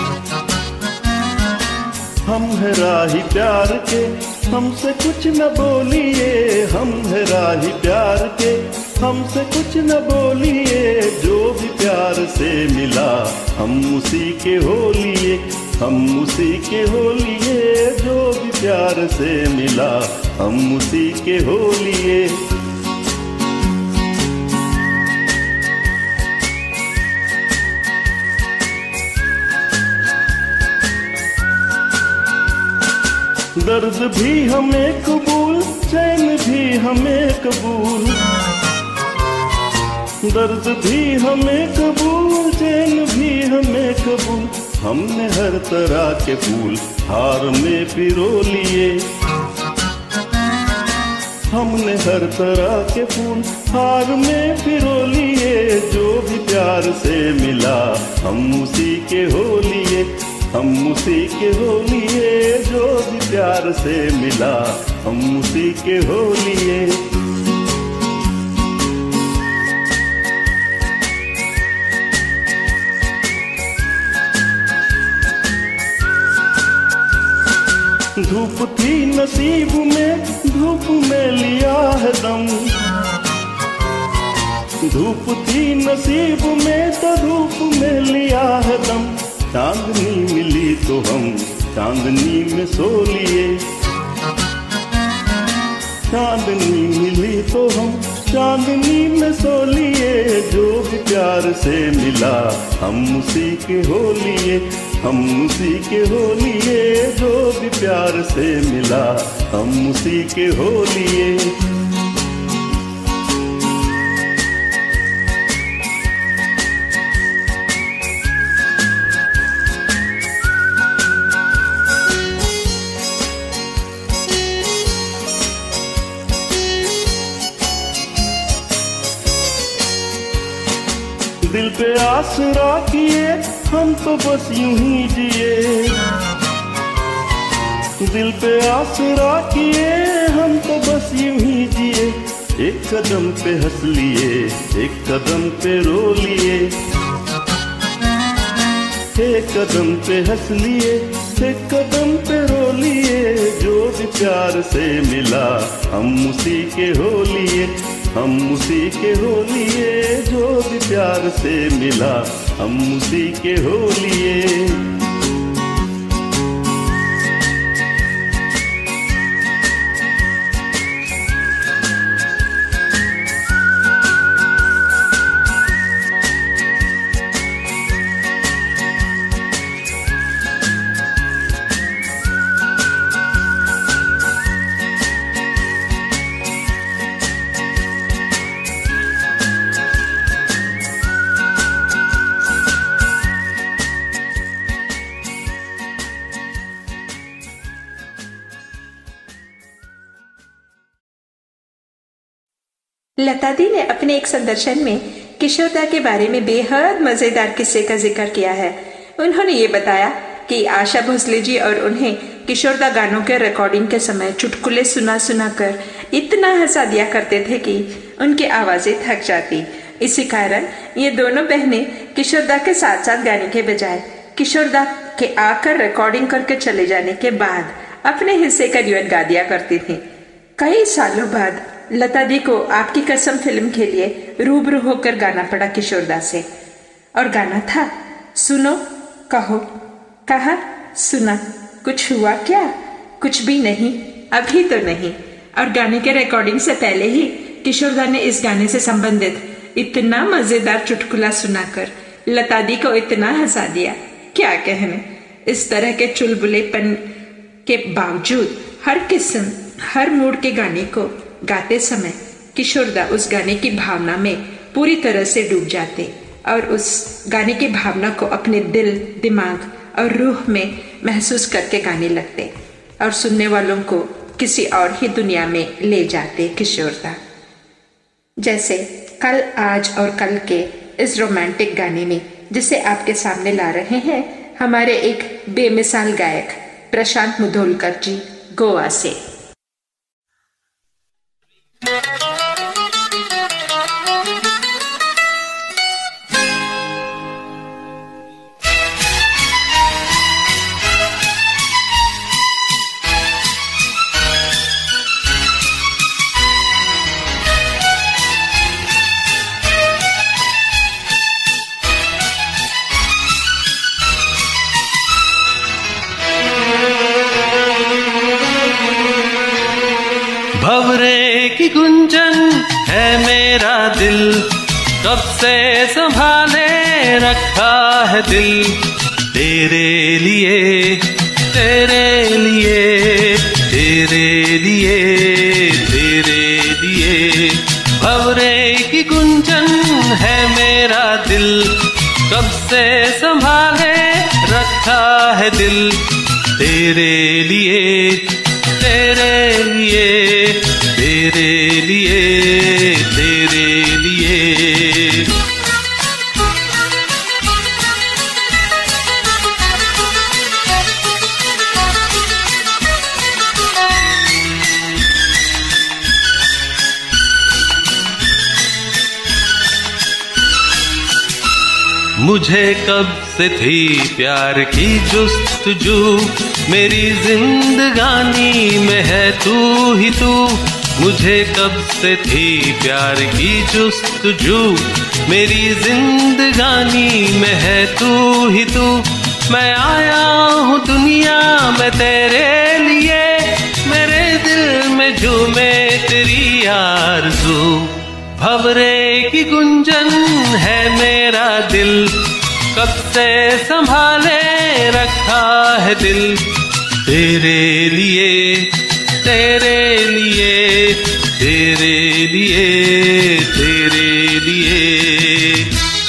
हम है राही प्यार के, हमसे कुछ न बोलिए, हम है राही प्यार के, हमसे कुछ न बोलिए, जो भी प्यार से मिला हम उसी के हो लिए, हम उसी के हो लिए, जो भी प्यार से मिला हम उसी के हो लिए। दर्द भी हमें कबूल, चैन भी हमें कबूल, दर्द भी हमें कबूल, चैन भी हमें कबूल, हमने हर तरह के फूल हार में पिरो लिए, हमने हर तरह के फूल हार में पिरो लिए, जो भी प्यार से मिला हम उसी के हो लिए, हम उसी के हो लिए, जो भी प्यार से मिला हम उसी के हो लिए। धूप थी नसीब में, धूप में लिया है दम, धूप थी नसीब में तो धूप में लिया है दम, चांदनी मिली तो हम चांदनी में सो लिए, चांदनी मिली तो हम चांदनी में सो लिए, जो भी प्यार से मिला हम उसी के हो लिए, हम उसी के हो लिए, जो भी प्यार से मिला हम उसी के हो लिए। दिल पे आसरा किए हम तो बस यूं ही जिए, दिल पे आसरा किए हम तो बस यूं ही जिए, एक कदम पे हंस लिए, एक कदम पे रो लिए, एक कदम पे हंस लिए, एक कदम पे रो लिए, जो भी प्यार से मिला हम उसी के हो लिए, हम उसी के हो लिए, जो भी प्यार से मिला हम उसी के हो लिए। लता दी ने अपने एक संदर्शन में किशोरदा के बारे में बेहद मजेदार किस्से का जिक्र किया है। उन्होंने ये बताया कि आशा भोसले जी और उन्हें किशोरदा गानों के रिकॉर्डिंग के समय चुटकुले सुना सुना कर इतना हंसा दिया करते थे कि उनकी आवाजें थक जाती। इसी कारण ये दोनों बहनें किशोरदा के साथ साथ गाने के बजाय किशोरदा के आकर रिकॉर्डिंग करके चले जाने के बाद अपने हिस्से का ड्यूएट गा दिया करती थी। कई सालों बाद लता दी को आपकी कसम फिल्म के लिए रूबरू होकर गाना पड़ा किशोरदा से। और गाना था सुनो कहो कहा सुना, कुछ हुआ क्या? कुछ भी नहीं, अभी तो नहीं। और गाने के रिकॉर्डिंग से पहले ही किशोरदा ने इस गाने से संबंधित इतना मजेदार चुटकुला सुनाकर लता दी को इतना हंसा दिया, क्या कहने। इस तरह के चुलबुलेपन के बावजूद हर किस्म हर मूड के गाने को गाते समय किशोरदा उस गाने की भावना में पूरी तरह से डूब जाते और उस गाने की भावना को अपने दिल, दिमाग और रूह में महसूस करके गाने लगते और सुनने वालों को किसी और ही दुनिया में ले जाते किशोरदा। जैसे कल, आज और कल के इस रोमांटिक गाने में जिसे आपके सामने ला रहे हैं हमारे एक बेमिसाल गायक प्रशांत मुधोलकर जी गोवा से। भंवरे की गुंजन है मेरा दिल, कब से संभाले रखा है दिल, तेरे लिए तेरे लिए तेरे लिए तेरे लिए। भंवरे की गुंजन है मेरा दिल, कब से संभाले रखा है दिल, तेरे लिए तेरे लिए तेरे लिए तेरे लिए। मुझे कब से थी प्यार की जुस्तजू, मेरी जिंदगानी में है तू ही तू। मुझे कब से थी प्यार की जुस्तजू, मेरी जिंदगानी में है तू ही तू। मैं आया हूँ दुनिया में तेरे लिए, मेरे दिल में झूमे तेरी आरज़ू। भंवरे की गुंजन है मेरा दिल, कब से संभाले रखा है दिल, तेरे लिए तेरे लिए तेरे लिए तेरे लिए।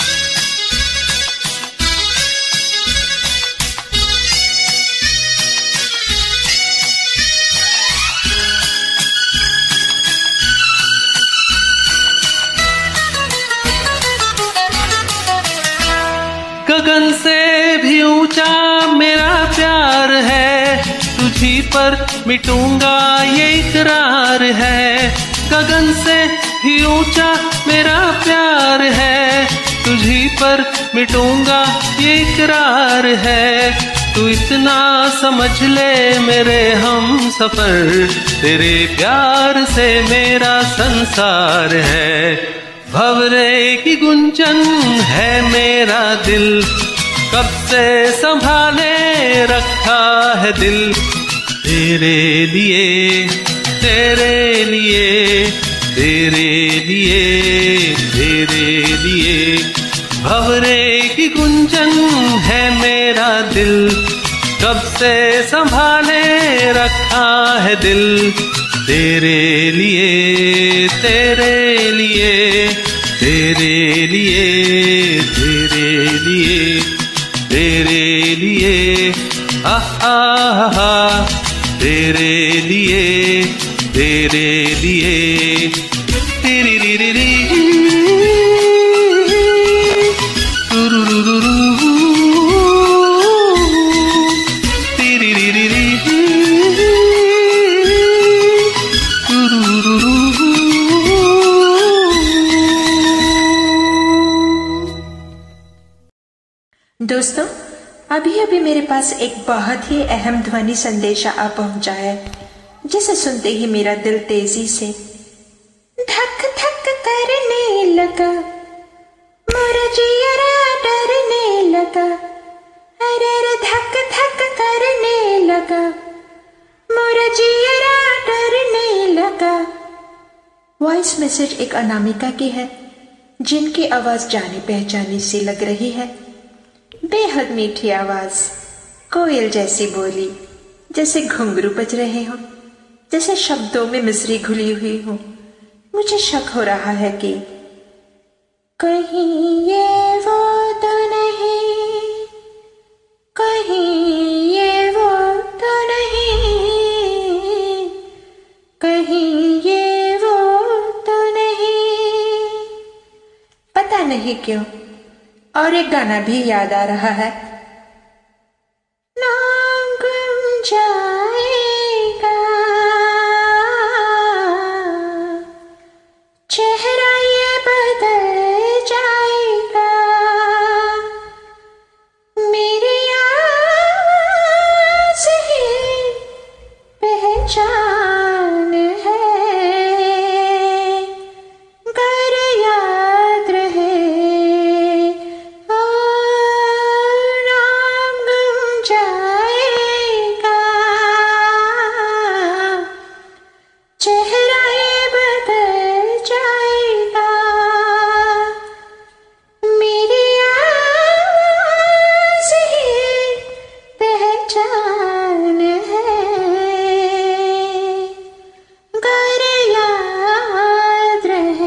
गगन से भी ऊंचा मेरा प्यार है, तुझी पर मिटूंगा ये इकरार है। गगन से भी ऊंचा मेरा प्यार है, तुझी पर मिटूंगा ये इकरार है। तू इतना समझ ले मेरे हम सफर, तेरे प्यार से मेरा संसार है। भंवरे की गुंजन है मेरा दिल, कब से संभाले रखा है दिल, तेरे लिए तेरे लिए तेरे लिए तेरे लिए। भंवरे की गुंजन है मेरा दिल, कब से संभाले रखा है दिल, तेरे लिए तेरे लिए तेरे लिए तेरे लिए तेरे लिए। आहा तेरे लिए तेरे लिए तेरी री री री तेरी री री री। दोस्तों, अभी अभी मेरे पास एक बहुत ही अहम ध्वनि संदेशा आ पहुंचा है, जिसे सुनते ही मेरा दिल तेजी से धक धक करने लगा, मोरा जियरा डरने लगा, अरे रे धक धक करने लगा, मोरा जियरा डरने लगा। वॉइस मैसेज एक अनामिका की है जिनकी आवाज जानी पहचानी सी लग रही है। बेहद मीठी आवाज, कोयल जैसी बोली, जैसे घुंघरू बज रहे हो, जैसे शब्दों में मिसरी घुली हुई हो। मुझे शक हो रहा है कि कहीं ये वो तो नहीं, कहीं ये वो तो नहीं, कहीं ये वो तो नहीं। पता नहीं क्यों और एक गाना भी याद आ रहा है, ना गुम जाएगा चेहरा ये बदल जाएगा, मेरी आवाज़ ही पहचान है, गर याद रहे ओ नाम गुम जाएगा, चेहरा ये बदल जाएगा, मेरी आवाज़ ही पहचान है, गर याद रहे।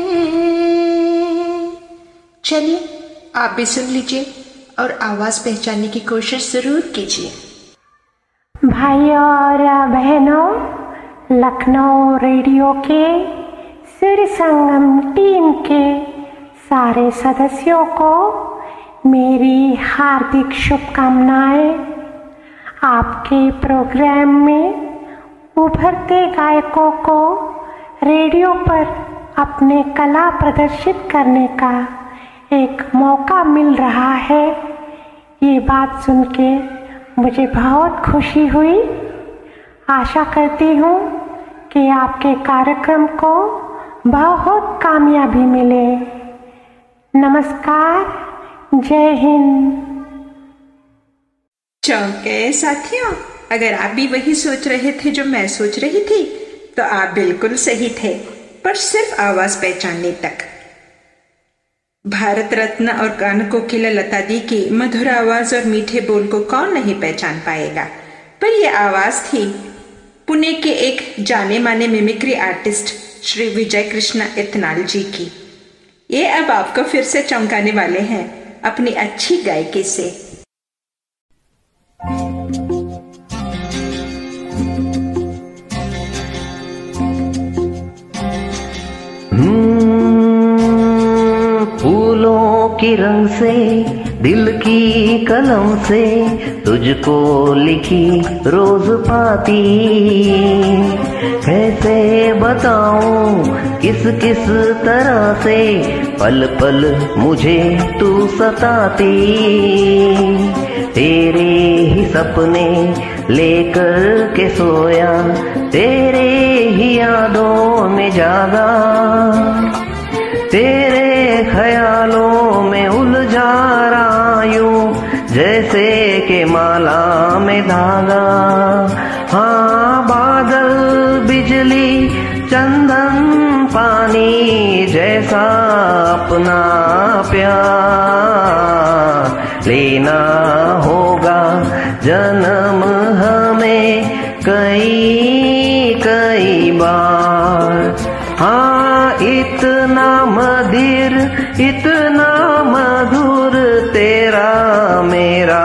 चलिए आप भी सुन लीजिए और आवाज पहचानने की कोशिश जरूर कीजिए। भाइयों और बहनों, लखनऊ रेडियो के सुर संगम टीम के सारे सदस्यों को मेरी हार्दिक शुभकामनाएं। आपके प्रोग्राम में उभरते गायकों को रेडियो पर अपने कला प्रदर्शित करने का एक मौका मिल रहा है। ये बात सुन के मुझे बहुत खुशी हुई। आशा करती हूँ कि आपके कार्यक्रम को बहुत कामयाबी मिले। नमस्कार, जय हिंद। चौंके साथियों, अगर आप भी वही सोच रहे थे जो मैं सोच रही थी तो आप बिल्कुल सही थे, पर सिर्फ आवाज पहचानने तक। भारत रत्न और गान कोकिला लता दी की मधुर आवाज और मीठे बोल को कौन नहीं पहचान पाएगा, पर यह आवाज थी पुणे के एक जाने माने मिमिक्री आर्टिस्ट श्री विजय कृष्ण इतनाल जी की। ये अब आपको फिर से चौंकाने वाले हैं अपनी अच्छी गायकी से। फूलों के रंग से, दिल की कलम से तुझको लिखी रोज पाती, कैसे बताऊं किस किस तरह से पल पल मुझे तू सताती। तेरे ही सपने लेकर के सोया, तेरे ही यादों में जागा, तेरे ख्यालों में उलझा रहा यूं जैसे के माला में धागा। हाँ, बादल बिजली चंदन पानी जैसा अपना प्यार लेना होगा जन्म हमें कई कई बार। हाँ, इतना मधुर इतना मधुर तेरा मेरा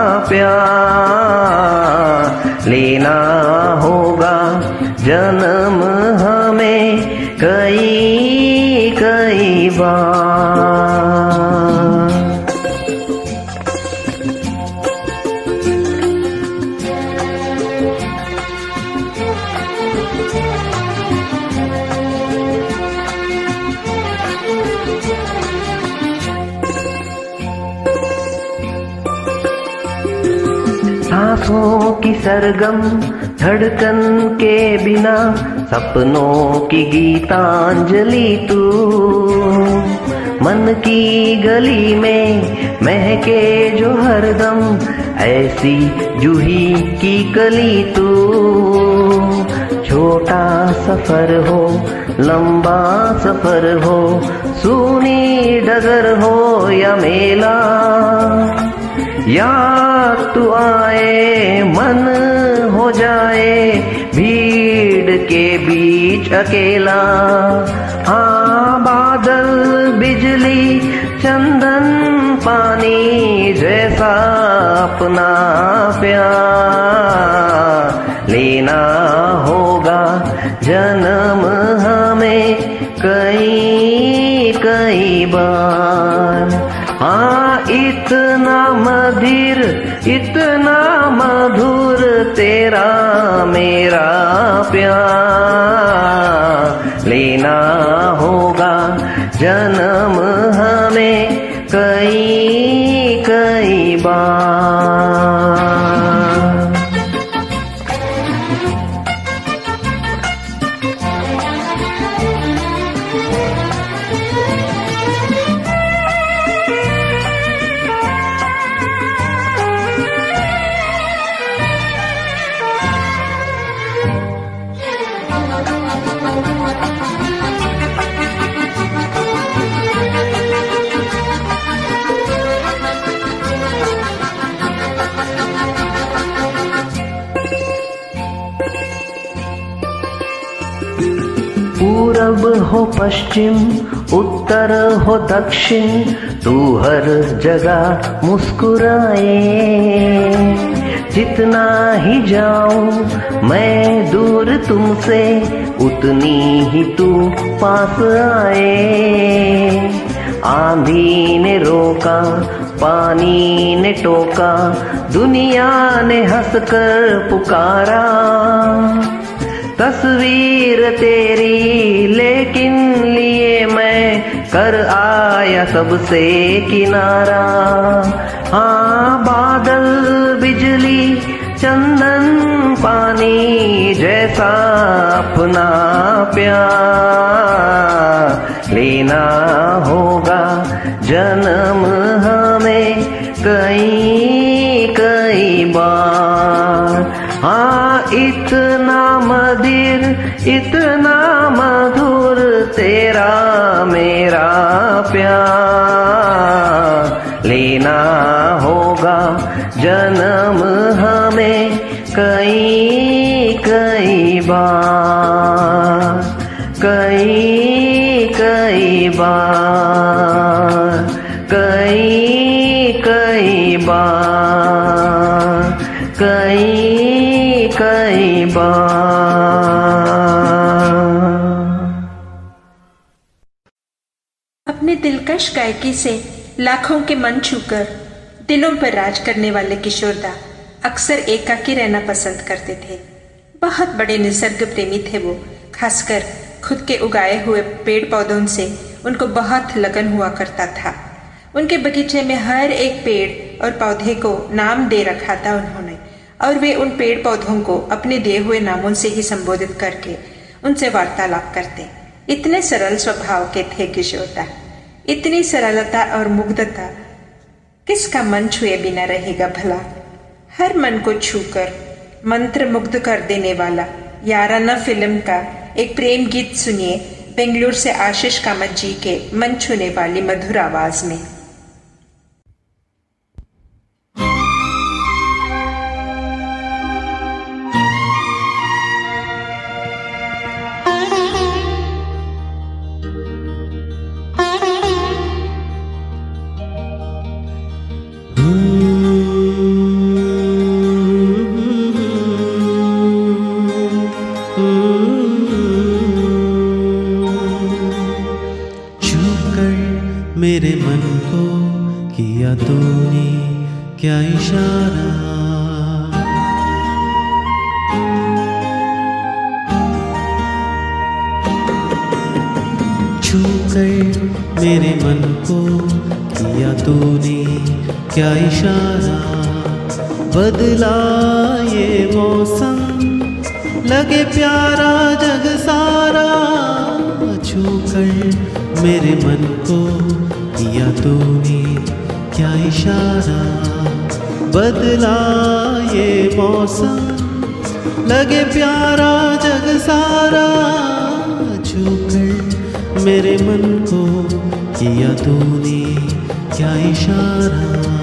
प्यार लेना होगा जन्म हमें कई कई बार। सांसों की सरगम धड़कन के बिना सपनों की गीतांजलि तू, मन की गली में महके जो हरदम ऐसी जूही की कली तू। छोटा सफर हो लंबा सफर हो, सूनी डगर हो या मेला, याद तू आए मन हो जाए भीड़ के बीच अकेला। हाँ बादल बिजली चंदन पानी जैसा अपना प्यार लेना होगा जन्म हमें कई कई बार। हाँ इतना मधुर इतना मधुर तेरा मेरा प्यार लेना होगा जन्म हमें कई कई बार। पूरब हो पश्चिम उत्तर हो दक्षिण, तू हर जगह मुस्कुराए। जितना ही जाऊं मैं दूर तुमसे, उतनी ही तू पास आए। आंधी ने रोका पानी ने टोका, दुनिया ने हंसकर पुकारा। तस्वीर तेरी लेकिन लिए मैं कर आया सबसे किनारा। हाँ बादल बिजली चंदन पानी जैसा अपना प्यार लेना होगा जन्म हमें कई कई बार। हाँ इतना मधुर तेरा मेरा प्यार लेना होगा जन्म हमें कई कई बार कई कई बार कई कई बार कई कई बार। अपने दिलकश गायकी से लाखों के मन छूकर दिलों पर राज करने वाले किशोरदा अक्सर एकाकी रहना पसंद करते थे। बहुत बड़े निसर्ग प्रेमी थे वो, खासकर खुद के उगाए हुए पेड़ पौधों से उनको बहुत लगन हुआ करता था। उनके बगीचे में हर एक पेड़ और पौधे को नाम दे रखा था उन्होंने, और वे उन पेड़ पौधों को अपने दिए हुए नामों से ही संबोधित करके उनसे वार्तालाप करते। इतने सरल स्वभाव के थे किशोरदा। इतनी सरलता और मुग्धता किसका मन छुए बिना रहेगा भला। हर मन को छूकर मंत्र मुग्ध कर देने वाला याराना फिल्म का एक प्रेम गीत सुनिए बेंगलुरु से आशीष कामत जी के मन छूने वाली मधुर आवाज में। मेरे मन को किया तूने क्या इशारा, छू कर मेरे मन को किया तूने क्या इशारा। बदला ये मौसम लगे प्यारा जग सारा, छूकर मेरे मन को किया तूने क्या इशारा। बदला ये मौसम, लगे प्यारा जग सारा, छूकर मेरे मन को किया तूने क्या इशारा।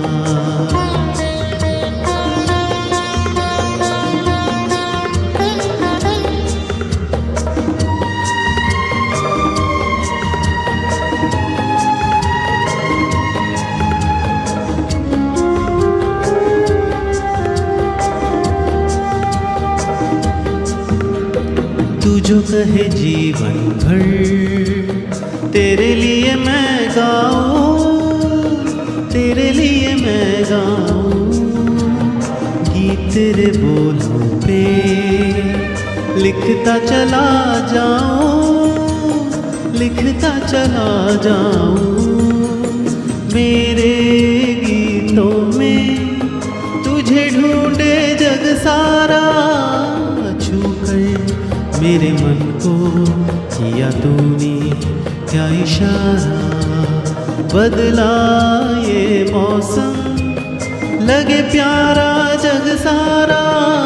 तू जो कहे जीवन भर तेरे लिए मैं गाऊं, तेरे लिए मैं गाऊं। गीत तेरे बोलों पे लिखता चला जाऊं, लिखता चला जाऊं। मेरे गीतों में तुझे ढूंढे जग सारा, छूकर मेरे मन को किया तूने क्या इशारा। बदला ये मौसम, लगे प्यारा जग सारा,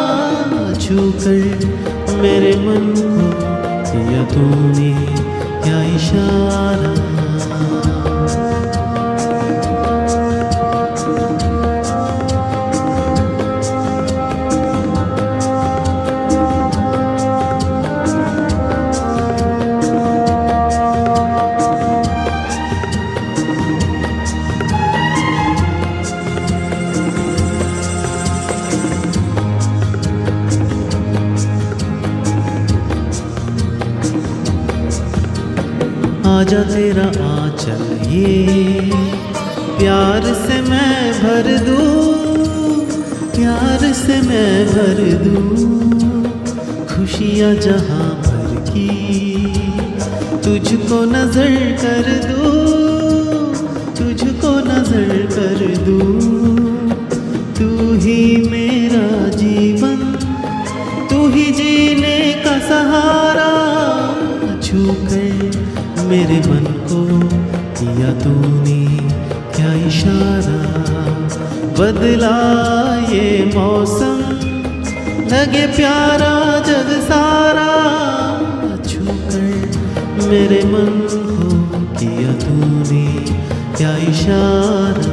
छूकर मेरे मन को किया तूने क्या इशारा। आजा तेरा आंचल ये प्यार से मैं भर दूं, प्यार से मैं भर दूं। खुशियाँ जहाँ भर की तुझको नजर कर दूं, तुझको नजर कर दूं। तू ही मेरा जीवन, तू ही जीने का सहारा। छूकर मेरे मन को किया तूने क्या इशारा। बदला ये मौसम, लगे प्यारा जग सारा, छूकर मेरे मन को किया तूने क्या इशारा।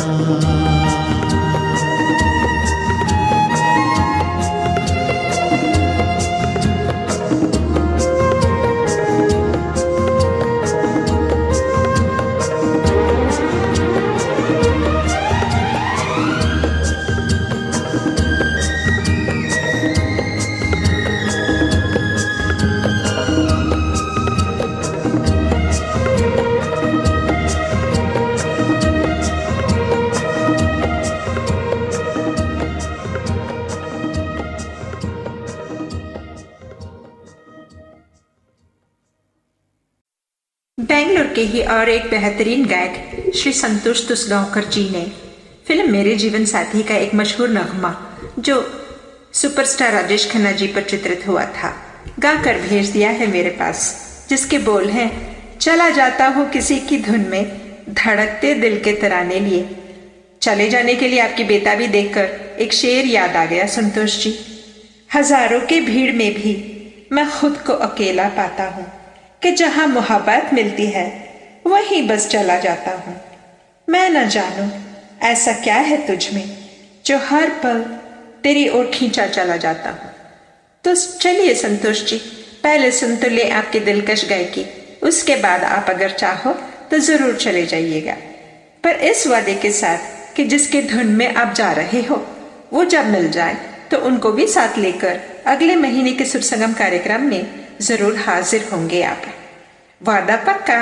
बेंगलुरु के ही और एक बेहतरीन गायक श्री संतोष तुसगांवकर जी ने फिल्म मेरे जीवन साथी का एक मशहूर नगमा जो सुपरस्टार राजेश खन्ना जी पर चित्रित हुआ था गाकर भेज दिया है मेरे पास, जिसके बोल हैं, चला जाता हूँ किसी की धुन में धड़कते दिल के तराने लिए। चले जाने के लिए आपकी बेताबी देखकर एक शेर याद आ गया संतोष जी। हजारों की भीड़ में भी मैं खुद को अकेला पाता हूँ कि जहां मोहब्बत मिलती है वहीं बस चला जाता हूँ। मैं न जानूं ऐसा क्या है तुझ में जो हर पल तेरी ओर खींचा चला जाता हूँ। तो चलिए संतोष जी, पहले सुन तो ले आपकी दिलकश गायकी, उसके बाद आप अगर चाहो तो जरूर चले जाइएगा, पर इस वादे के साथ कि जिसके धुन में आप जा रहे हो वो जब मिल जाए तो उनको भी साथ लेकर अगले महीने के सुर संगम कार्यक्रम में जरूर हाजिर होंगे आप। वादा पक्का।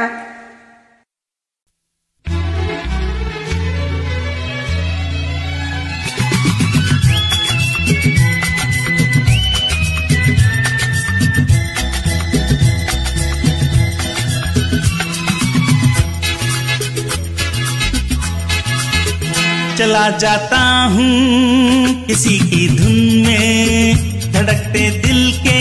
चला जाता हूँ किसी की धुन में धड़कते दिल के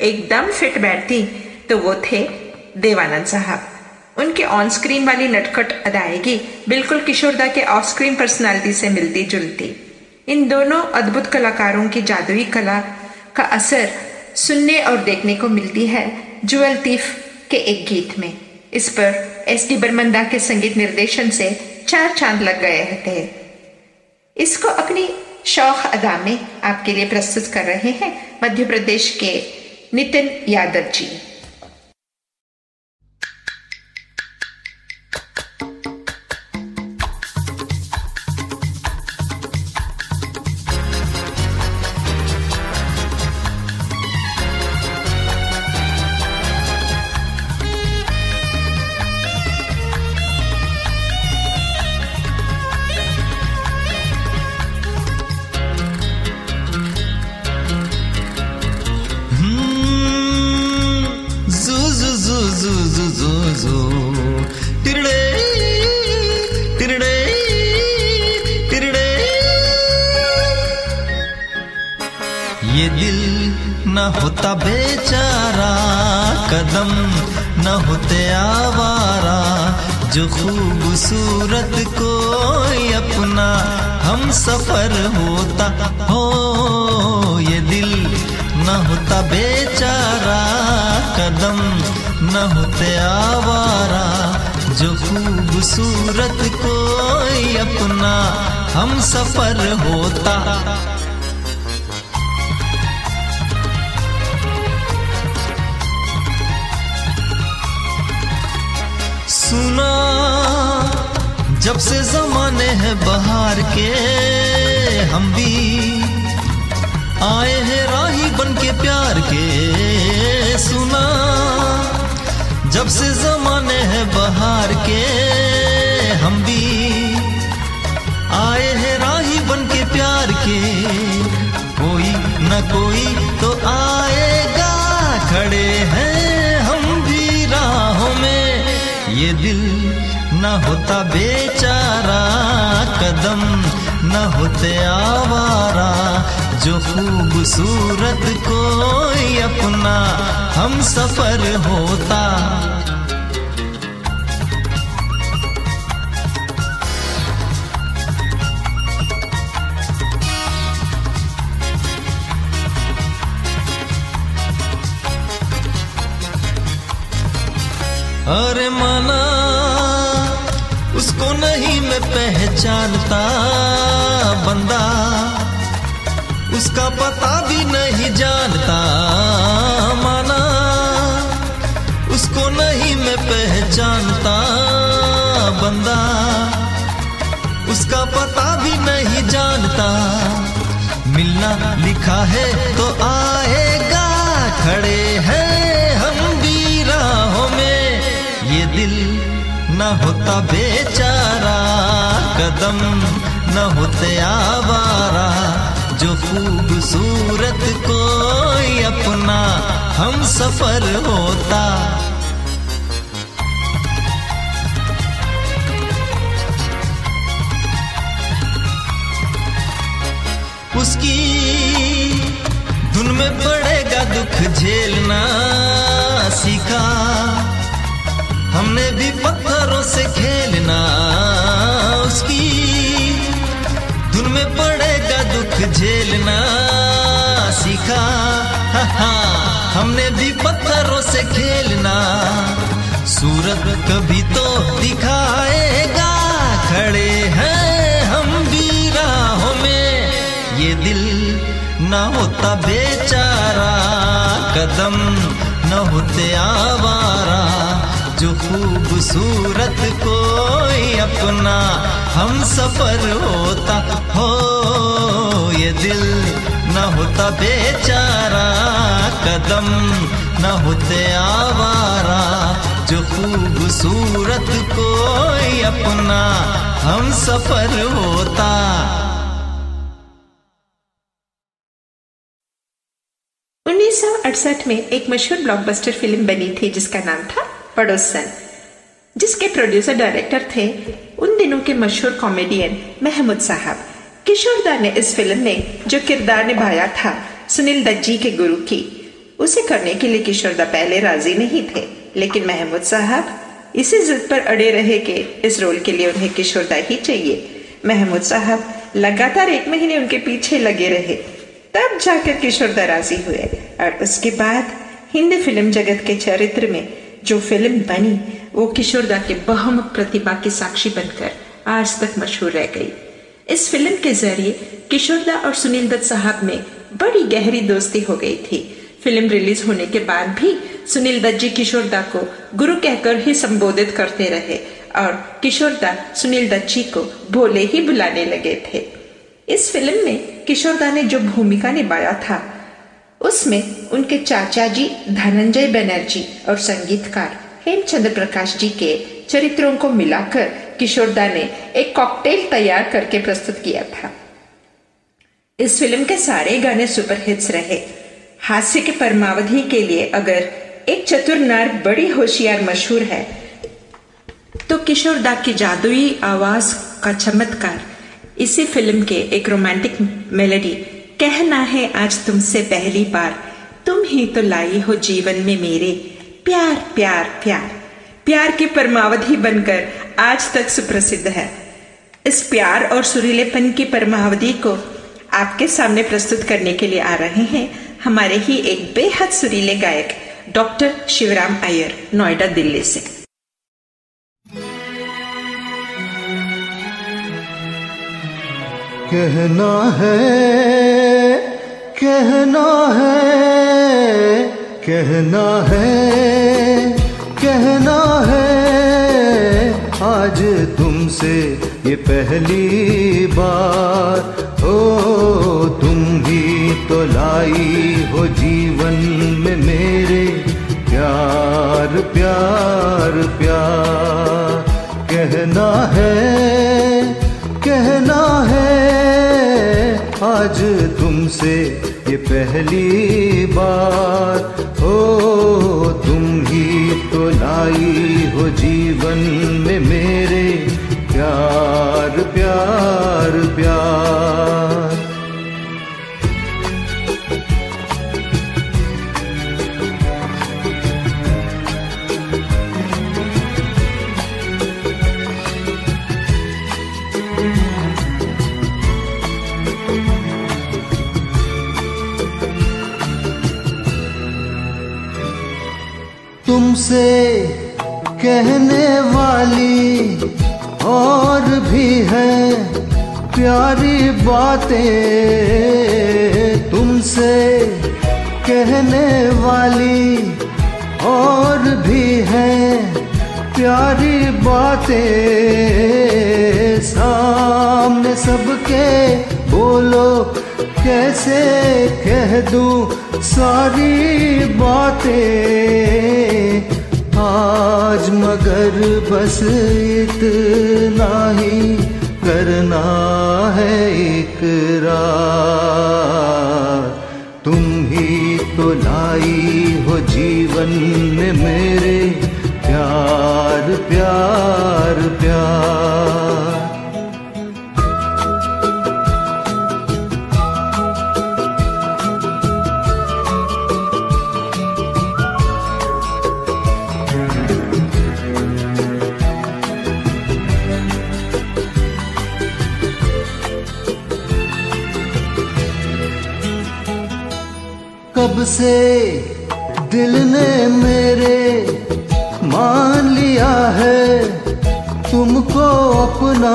एकदम फिट बैठती तो वो थे देवानंद साहब। उनके ऑन स्क्रीन वाली नटखट अदायगी बिल्कुल किशोरदा के ऑफ स्क्रीन पर्सनालिटी से मिलती जुलती। इन दोनों अद्भुत कलाकारों की जादुई कला का असर सुनने और देखने को मिलती है जुएल तीफ के एक गीत में। इस पर एस.डी. बर्मन दा के संगीत निर्देशन से 4 चांद लग गए थे। इसको अपनी शौक अदा में आपके लिए प्रस्तुत कर रहे हैं मध्य प्रदेश के नितिन यादव जी। ये दिल न होता बेचारा, कदम न होते आवारा, जो खूबसूरत कोई अपना हम सफर होता हो। ये दिल न होता बेचारा, कदम न होते आवारा, जो खूबसूरत कोई अपना हम सफर होता। सुना जब से जमाने हैं बहार के, हम भी आए हैं राही बन के प्यार के। सुना जब से जमाने हैं बहार के, हम भी आए हैं राही बन के प्यार के। कोई न कोई तो आएगा, खड़े हैं हम भी राहों में। ये दिल न होता बेचारा, कदम न होते आवारा, जो खूबसूरत कोई अपना हम सफर होता। अरे माना उसको नहीं मैं पहचानता, बंदा उसका पता भी नहीं जानता। माना उसको नहीं मैं पहचानता, बंदा उसका पता भी नहीं जानता। मिलना लिखा है तो आएगा, खड़े हैं हम भी राहों में। ये दिल न होता बेचारा, कदम न होते आवारा, जो खूबसूरत कोई अपना हम सफर होता। उसकी धुन में पड़ेगा दुख झेलना सीखा, हमने भी पत्थरों से खेलना। उसकी धुन में पड़ेगा दुख झेलना सीखा, हमने भी पत्थरों से खेलना। सूरत कभी तो दिखाएगा, खड़े हैं हम भी राहों में। ये दिल न होता बेचारा, कदम न होते आवारा, जो खूबसूरत कोई अपना हम सफर होता हो। ये दिल न होता बेचारा, कदम न होते आवारा, जो खूबसूरत कोई अपना हम सफर होता। 1968 में एक मशहूर ब्लॉकबस्टर फिल्म बनी थी जिसका नाम था पड़ोसन, जिसके प्रोड्यूसर डायरेक्टर थे उन दिनों के मशहूर कॉमेडियन महमूद साहब। किशोर दा ने इस फिल्म में जो किरदार निभाया था सुनील दत्त जी के गुरु की, उसे करने के लिए किशोरदा पहले राजी नहीं थे, लेकिन महमूद साहब इसी जिद पर अड़े रहे कि इस रोल के लिए उन्हें किशोरदा ही चाहिए। महमूद साहब लगातार 1 महीने उनके पीछे लगे रहे, तब जाकर किशोरदा राजी हुए और उसके बाद हिंदी फिल्म जगत के चरित्र में जो फिल्म बनी वो किशोरदा के बहुमुख प्रतिभा की साक्षी बनकर आज तक मशहूर रह गई। इस फिल्म के जरिए किशोरदा और सुनील दत्त साहब में बड़ी गहरी दोस्ती हो गई थी। फिल्म रिलीज होने के बाद भी सुनील दत्त जी किशोरदा को गुरु कहकर ही संबोधित करते रहे और किशोरदा सुनील दत्त जी को भोले ही बुलाने लगे थे। इस फिल्म में किशोरदा ने जो भूमिका निभाया था उसमें उनके चाचा जी धनंजय बनर्जी और संगीतकार हेमचंद्र प्रकाश जी के चरित्रों को मिलाकर किशोरदा ने एक कॉकटेल तैयार करके प्रस्तुत किया था। इस फिल्म के सारे गाने सुपरहिट्स रहे। हास्य के परमावधि के लिए अगर एक चतुर नार बड़ी होशियार मशहूर है तो किशोरदा की जादुई आवाज का चमत्कार इसी फिल्म के एक रोमांटिक मेलोडी कहना है आज तुमसे पहली बार, तुम ही तो लाई हो जीवन में मेरे, प्यार प्यार प्यार प्यार की परमावधि बनकर आज तक सुप्रसिद्ध है। इस प्यार और सुरीलेपन की परमावधि को आपके सामने प्रस्तुत करने के लिए आ रहे हैं हमारे ही एक बेहद सुरीले गायक डॉक्टर शिवराम अय्यर, नोएडा दिल्ली से। कहना है कहना है कहना है कहना है आज तुमसे ये पहली बार, ओ तुम ही तो लाई हो जीवन में मेरे, प्यार प्यार प्यार। कहना है आज तुमसे ये पहली बार, ओ तुम ही तो लाई हो जीवन में मेरे, प्यार प्यार प्यार। तुमसे कहने वाली और भी है प्यारी बातें, तुमसे कहने वाली और भी है प्यारी बातें, सामने सबके बोलो कैसे कह दूं सारी बातें, आज मगर बस इतना ही करना है इकरार, तुम ही तो लाई हो जीवन में मेरे, प्यार प्यार प्यार। कब से दिल ने मेरे मान लिया है तुमको अपना,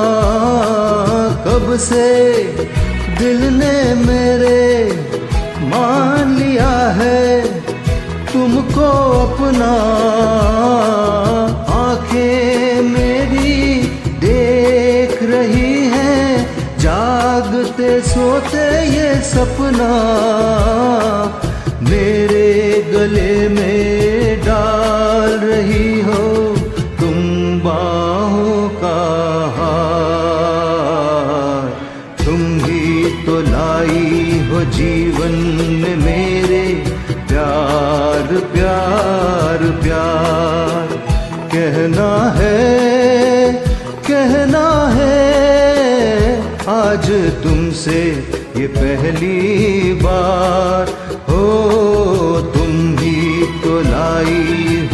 कब से दिल ने मेरे मान लिया है तुमको अपना, आंखें मेरी देख रही हैं जागते सोते ये सपना, मेरे गले में डाल रही हो तुम बाहों का हार, तुम ही तो लाई हो जीवन में मेरे, प्यार प्यार प्यार। कहना है आज तुमसे ये पहली बार, हो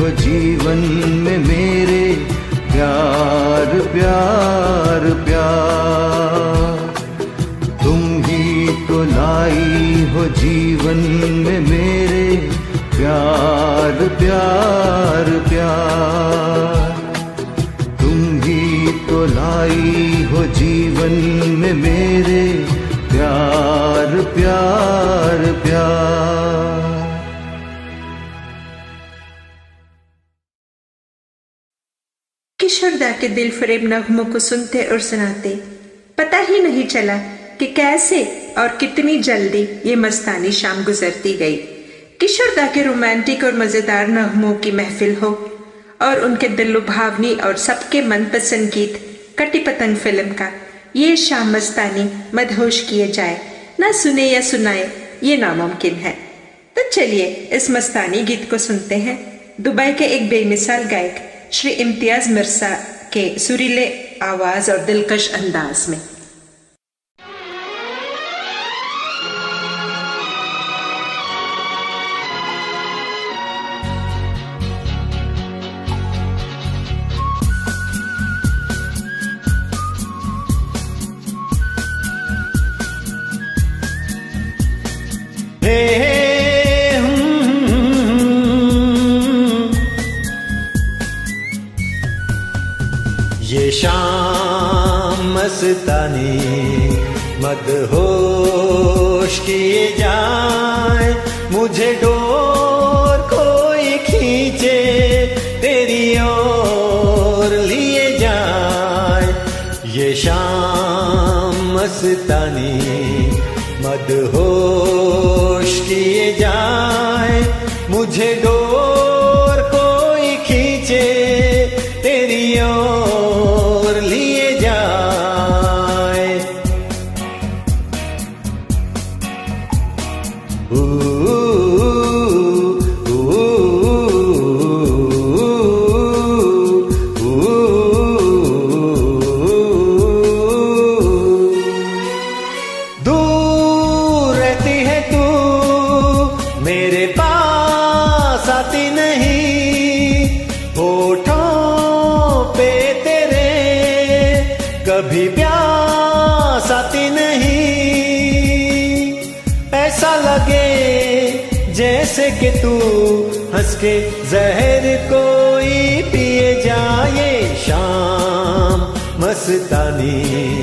जीवन में मेरे, प्यार प्यार प्यार। तुम ही तो लाई हो जीवन में मेरे, प्यार प्यार प्यार। तुम ही तो लाई हो जीवन में मेरे, प्यार प्यार प्यार। किशोरदा के दिल फरेब नगमों को सुनते और सुनाते पता ही नहीं चला कि कैसे और कितनी जल्दी ये मस्तानी शाम गुजरती गई। किशोरदा के रोमांटिक और मजेदार नगमों की महफिल हो और उनके दिलुभावनी और सबके मनपसंद गीत कटी पतंग फिल्म का ये शाम मस्तानी मदहोश किए जाए, ना सुने या सुनाए ये नामुमकिन है। तो चलिए इस मस्तानी गीत को सुनते हैं दुबई के एक बेमिसाल गायक श्री इम्तियाज मिर्जा के सुरीले आवाज और दिलकश अंदाज में। ये शाम मस्तानी मदहोश किए जाए, मुझे डोर कोई खींचे तेरी ओर लिए जाए। ये शाम मस्तानी मदहोश किए जाए, मुझे डोर कोई खींचे तेरी ओर लिए जाए। दूर रहती है तू मेरे पास आती नहीं, होठों पे तेरे कभी प्यास आती नहीं। ऐसा लगे जैसे कि तू हंस के जहर कोई पिए जाए। शाम मस्तानी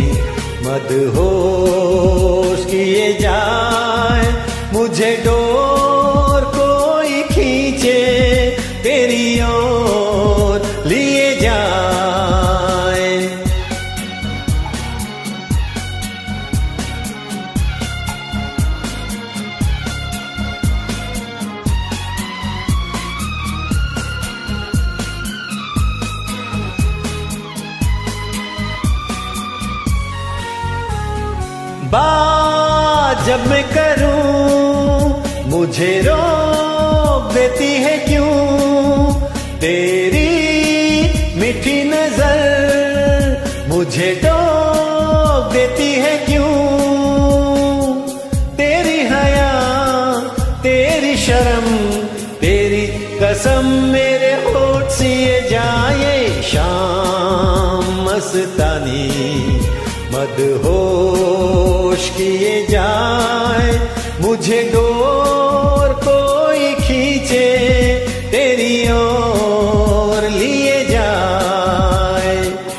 मदहोश किए जाए, मुझे डोर कोई खींचे तेरी ओर लिए जाए। बात जब मैं करूं मुझे रोक देती है क्यों, तेरी मीठी नजर मुझे टोक देती है क्यों। तेरी हया तेरी शर्म तेरी कसम मेरे होठ सिए जाए। शाम मस्तानी मदहोश किए जाए, मुझे डोर कोई खींचे तेरी ओर लिए जाए।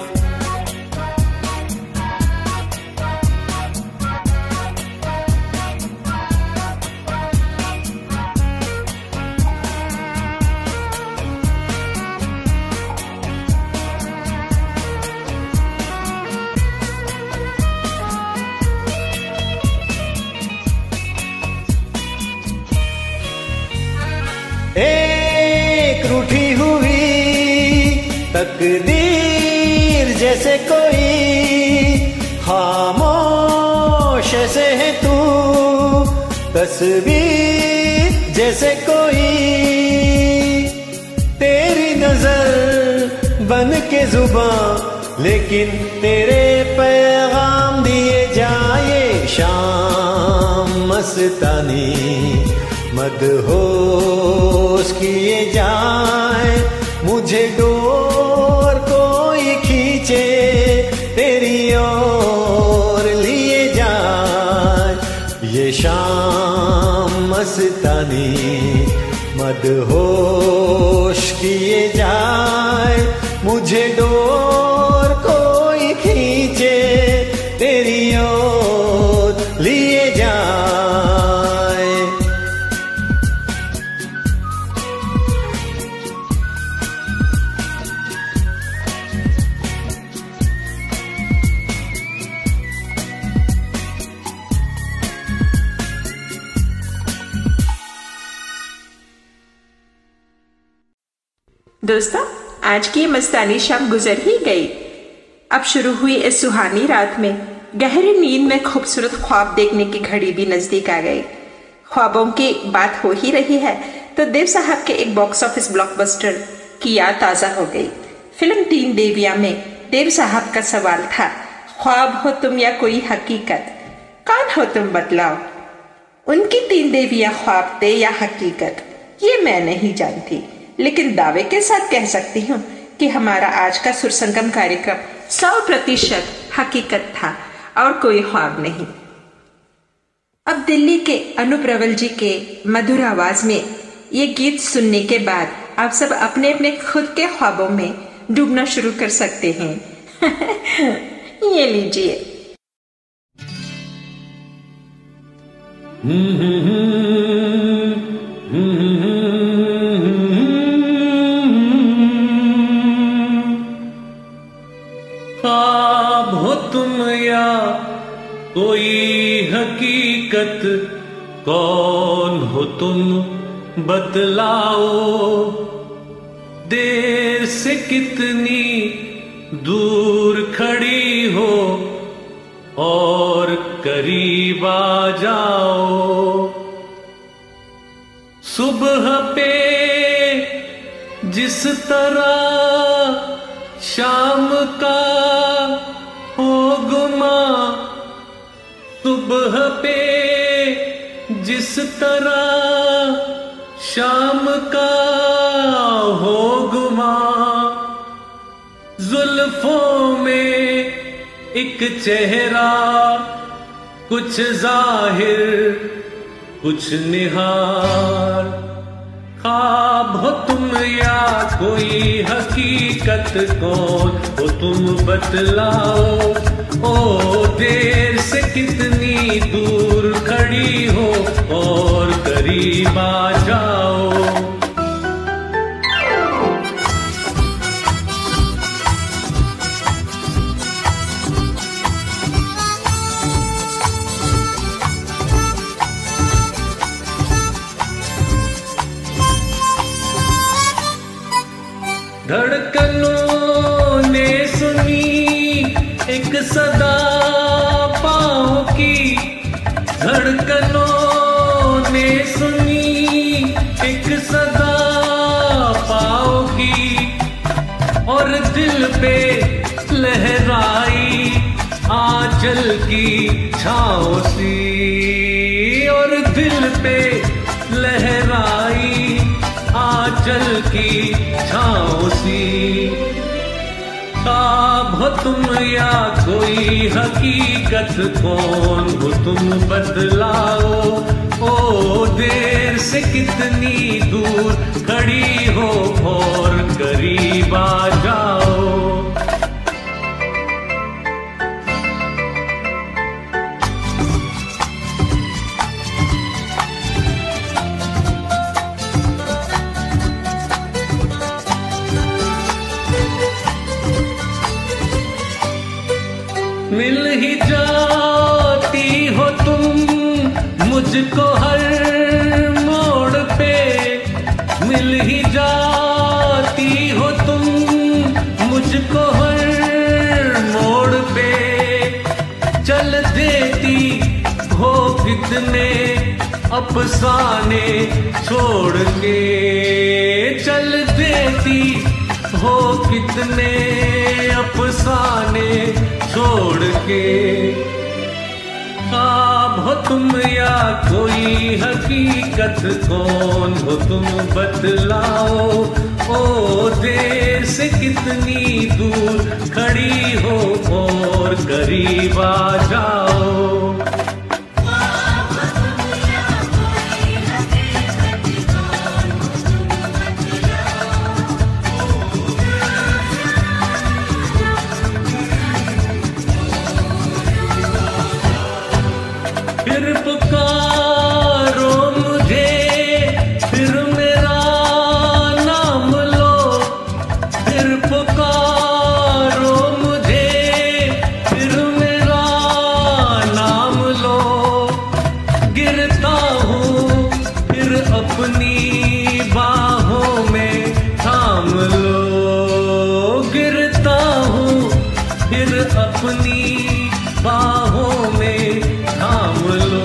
एक रूठी हुई तकदीर जैसे कोई, खामोश ऐसे है तू तस्वीर जैसे कोई। तेरी नजर बन के जुबां लेकिन तेरे पैगाम दिए जाए। शाम मस्तानी मदहोश किए जाए मुझे डोर कोई खींचे तेरी ओर लिए जाए ये शाम मस्तानी मदहोश किए जाए मुझे डोर कोई खींचे तेरी ओर लिए जाए। दोस्तों, आज की मस्तानी शाम गुजर ही गई। अब शुरू हुई इस सुहानी रात में गहरी नींद में खूबसूरत ख्वाब देखने की घड़ी भी नजदीक आ गई। ख्वाबों की बात हो ही रही है तो देव साहब के एक बॉक्स ऑफिस ब्लॉकबस्टर की याद ताजा हो गई। फिल्म 3 देवियां में देव साहब का सवाल था, ख्वाब हो तुम या कोई हकीकत, कौन हो तुम बतलाओ। उनकी 3 देवियां ख्वाब थे या हकीकत, ये मैं नहीं जानती, लेकिन दावे के साथ कह सकती हूँ कि हमारा आज का सुरसंगम कार्यक्रम 100% हकीकत था और कोई ख्वाब नहीं। अब दिल्ली के अनूप रवल जी के मधुर आवाज में ये गीत सुनने के बाद आप सब अपने अपने खुद के ख्वाबों में डूबना शुरू कर सकते हैं। ये लीजिए। ख्वाब हो तुम या कोई हकीकत, कौन हो तुम बतलाओ। देर से कितनी दूर खड़ी हो और करीब आ जाओ। सुबह पे जिस तरह शाम का हो गुमा, सुबह पे जिस तरह शाम का हो गुमा। जुल्फों में एक चेहरा कुछ जाहिर कुछ निहार। ख्वाब हो तुम या कोई हकीकत, कौन हो तुम बतलाओ। ओ देर से कितनी दूर खड़ी हो और करीब आ जाओ। धड़कनों ने सुनी एक सदा पाँव की, धड़कनों ने सुनी एक सदा पाँव की। और दिल पे लहराई आंचल की छाँव सी। और दिल पे लहराई आंचल की छाँव सी। ख्वाब हो तुम या कोई हकीकत, कौन हो तुम बतलाओ। ओ देर से कितनी दूर खड़ी हो और करीब आ जाओ। मिल ही जाती हो तुम मुझको हर मोड़ पे। मिल ही जाती हो तुम मुझको हर मोड़ पे। चल देती हो कितने अफसाने छोड़ के। चल देती हो कितने अफसाने छोड़ के। ख्वाब हो तुम या कोई हकीकत, कौन हो तुम बतलाओ। ओ देर से कितनी दूर खड़ी हो और करीब आ जाओ। फिर पुकारो मुझे, फिर मेरा नाम लो। फिर पुकारो मुझे, फिर मेरा नाम लो। गिरता हूँ फिर अपनी बाहों में थाम लो। गिरता हूँ फिर अपनी बाहों में थाम लो।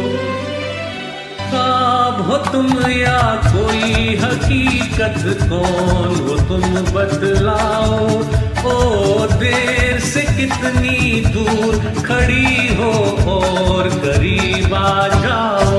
ख्वाब हो तुम या कोई हकीकत, कौन हो तुम बतलाओ। ओ देर से कितनी दूर खड़ी हो और करीब आ जाओ।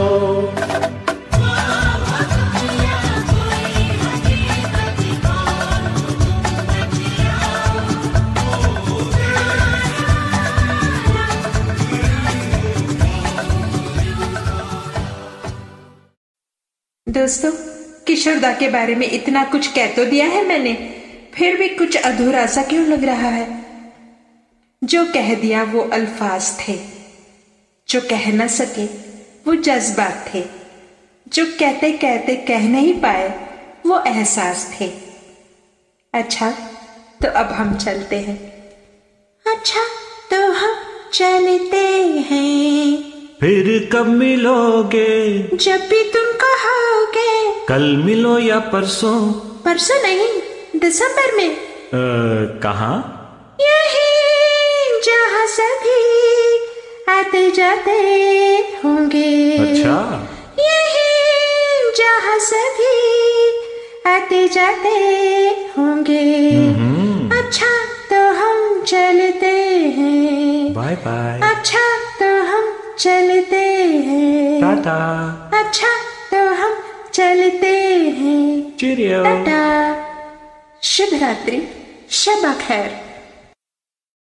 दोस्तों, किशोरदा के बारे में इतना कुछ कह तो दिया है मैंने, फिर भी कुछ अधूरा सा क्यों लग रहा है? जो कह दिया वो अल्फाज थे, जो कह न सके वो जज्बात थे, जो कहते कहते कह नहीं पाए वो एहसास थे। अच्छा तो अब हम चलते हैं। अच्छा तो हम चलते हैं। फिर कब मिलोगे? जब भी तुम कहोगे। कल मिलो या परसों? परसों नहीं, दिसंबर में। कहाँ? यहीं जहाँ सभी आते जाते होंगे। अच्छा। यहीं जहाँ सभी आते जाते होंगे। अच्छा तो हम चलते हैं। Bye bye. अच्छा तो हम चलते हैं। टाटा। अच्छा तो हम चलते हैं। चिरियो। टाटा। शुभ रात्रि, शब खैर।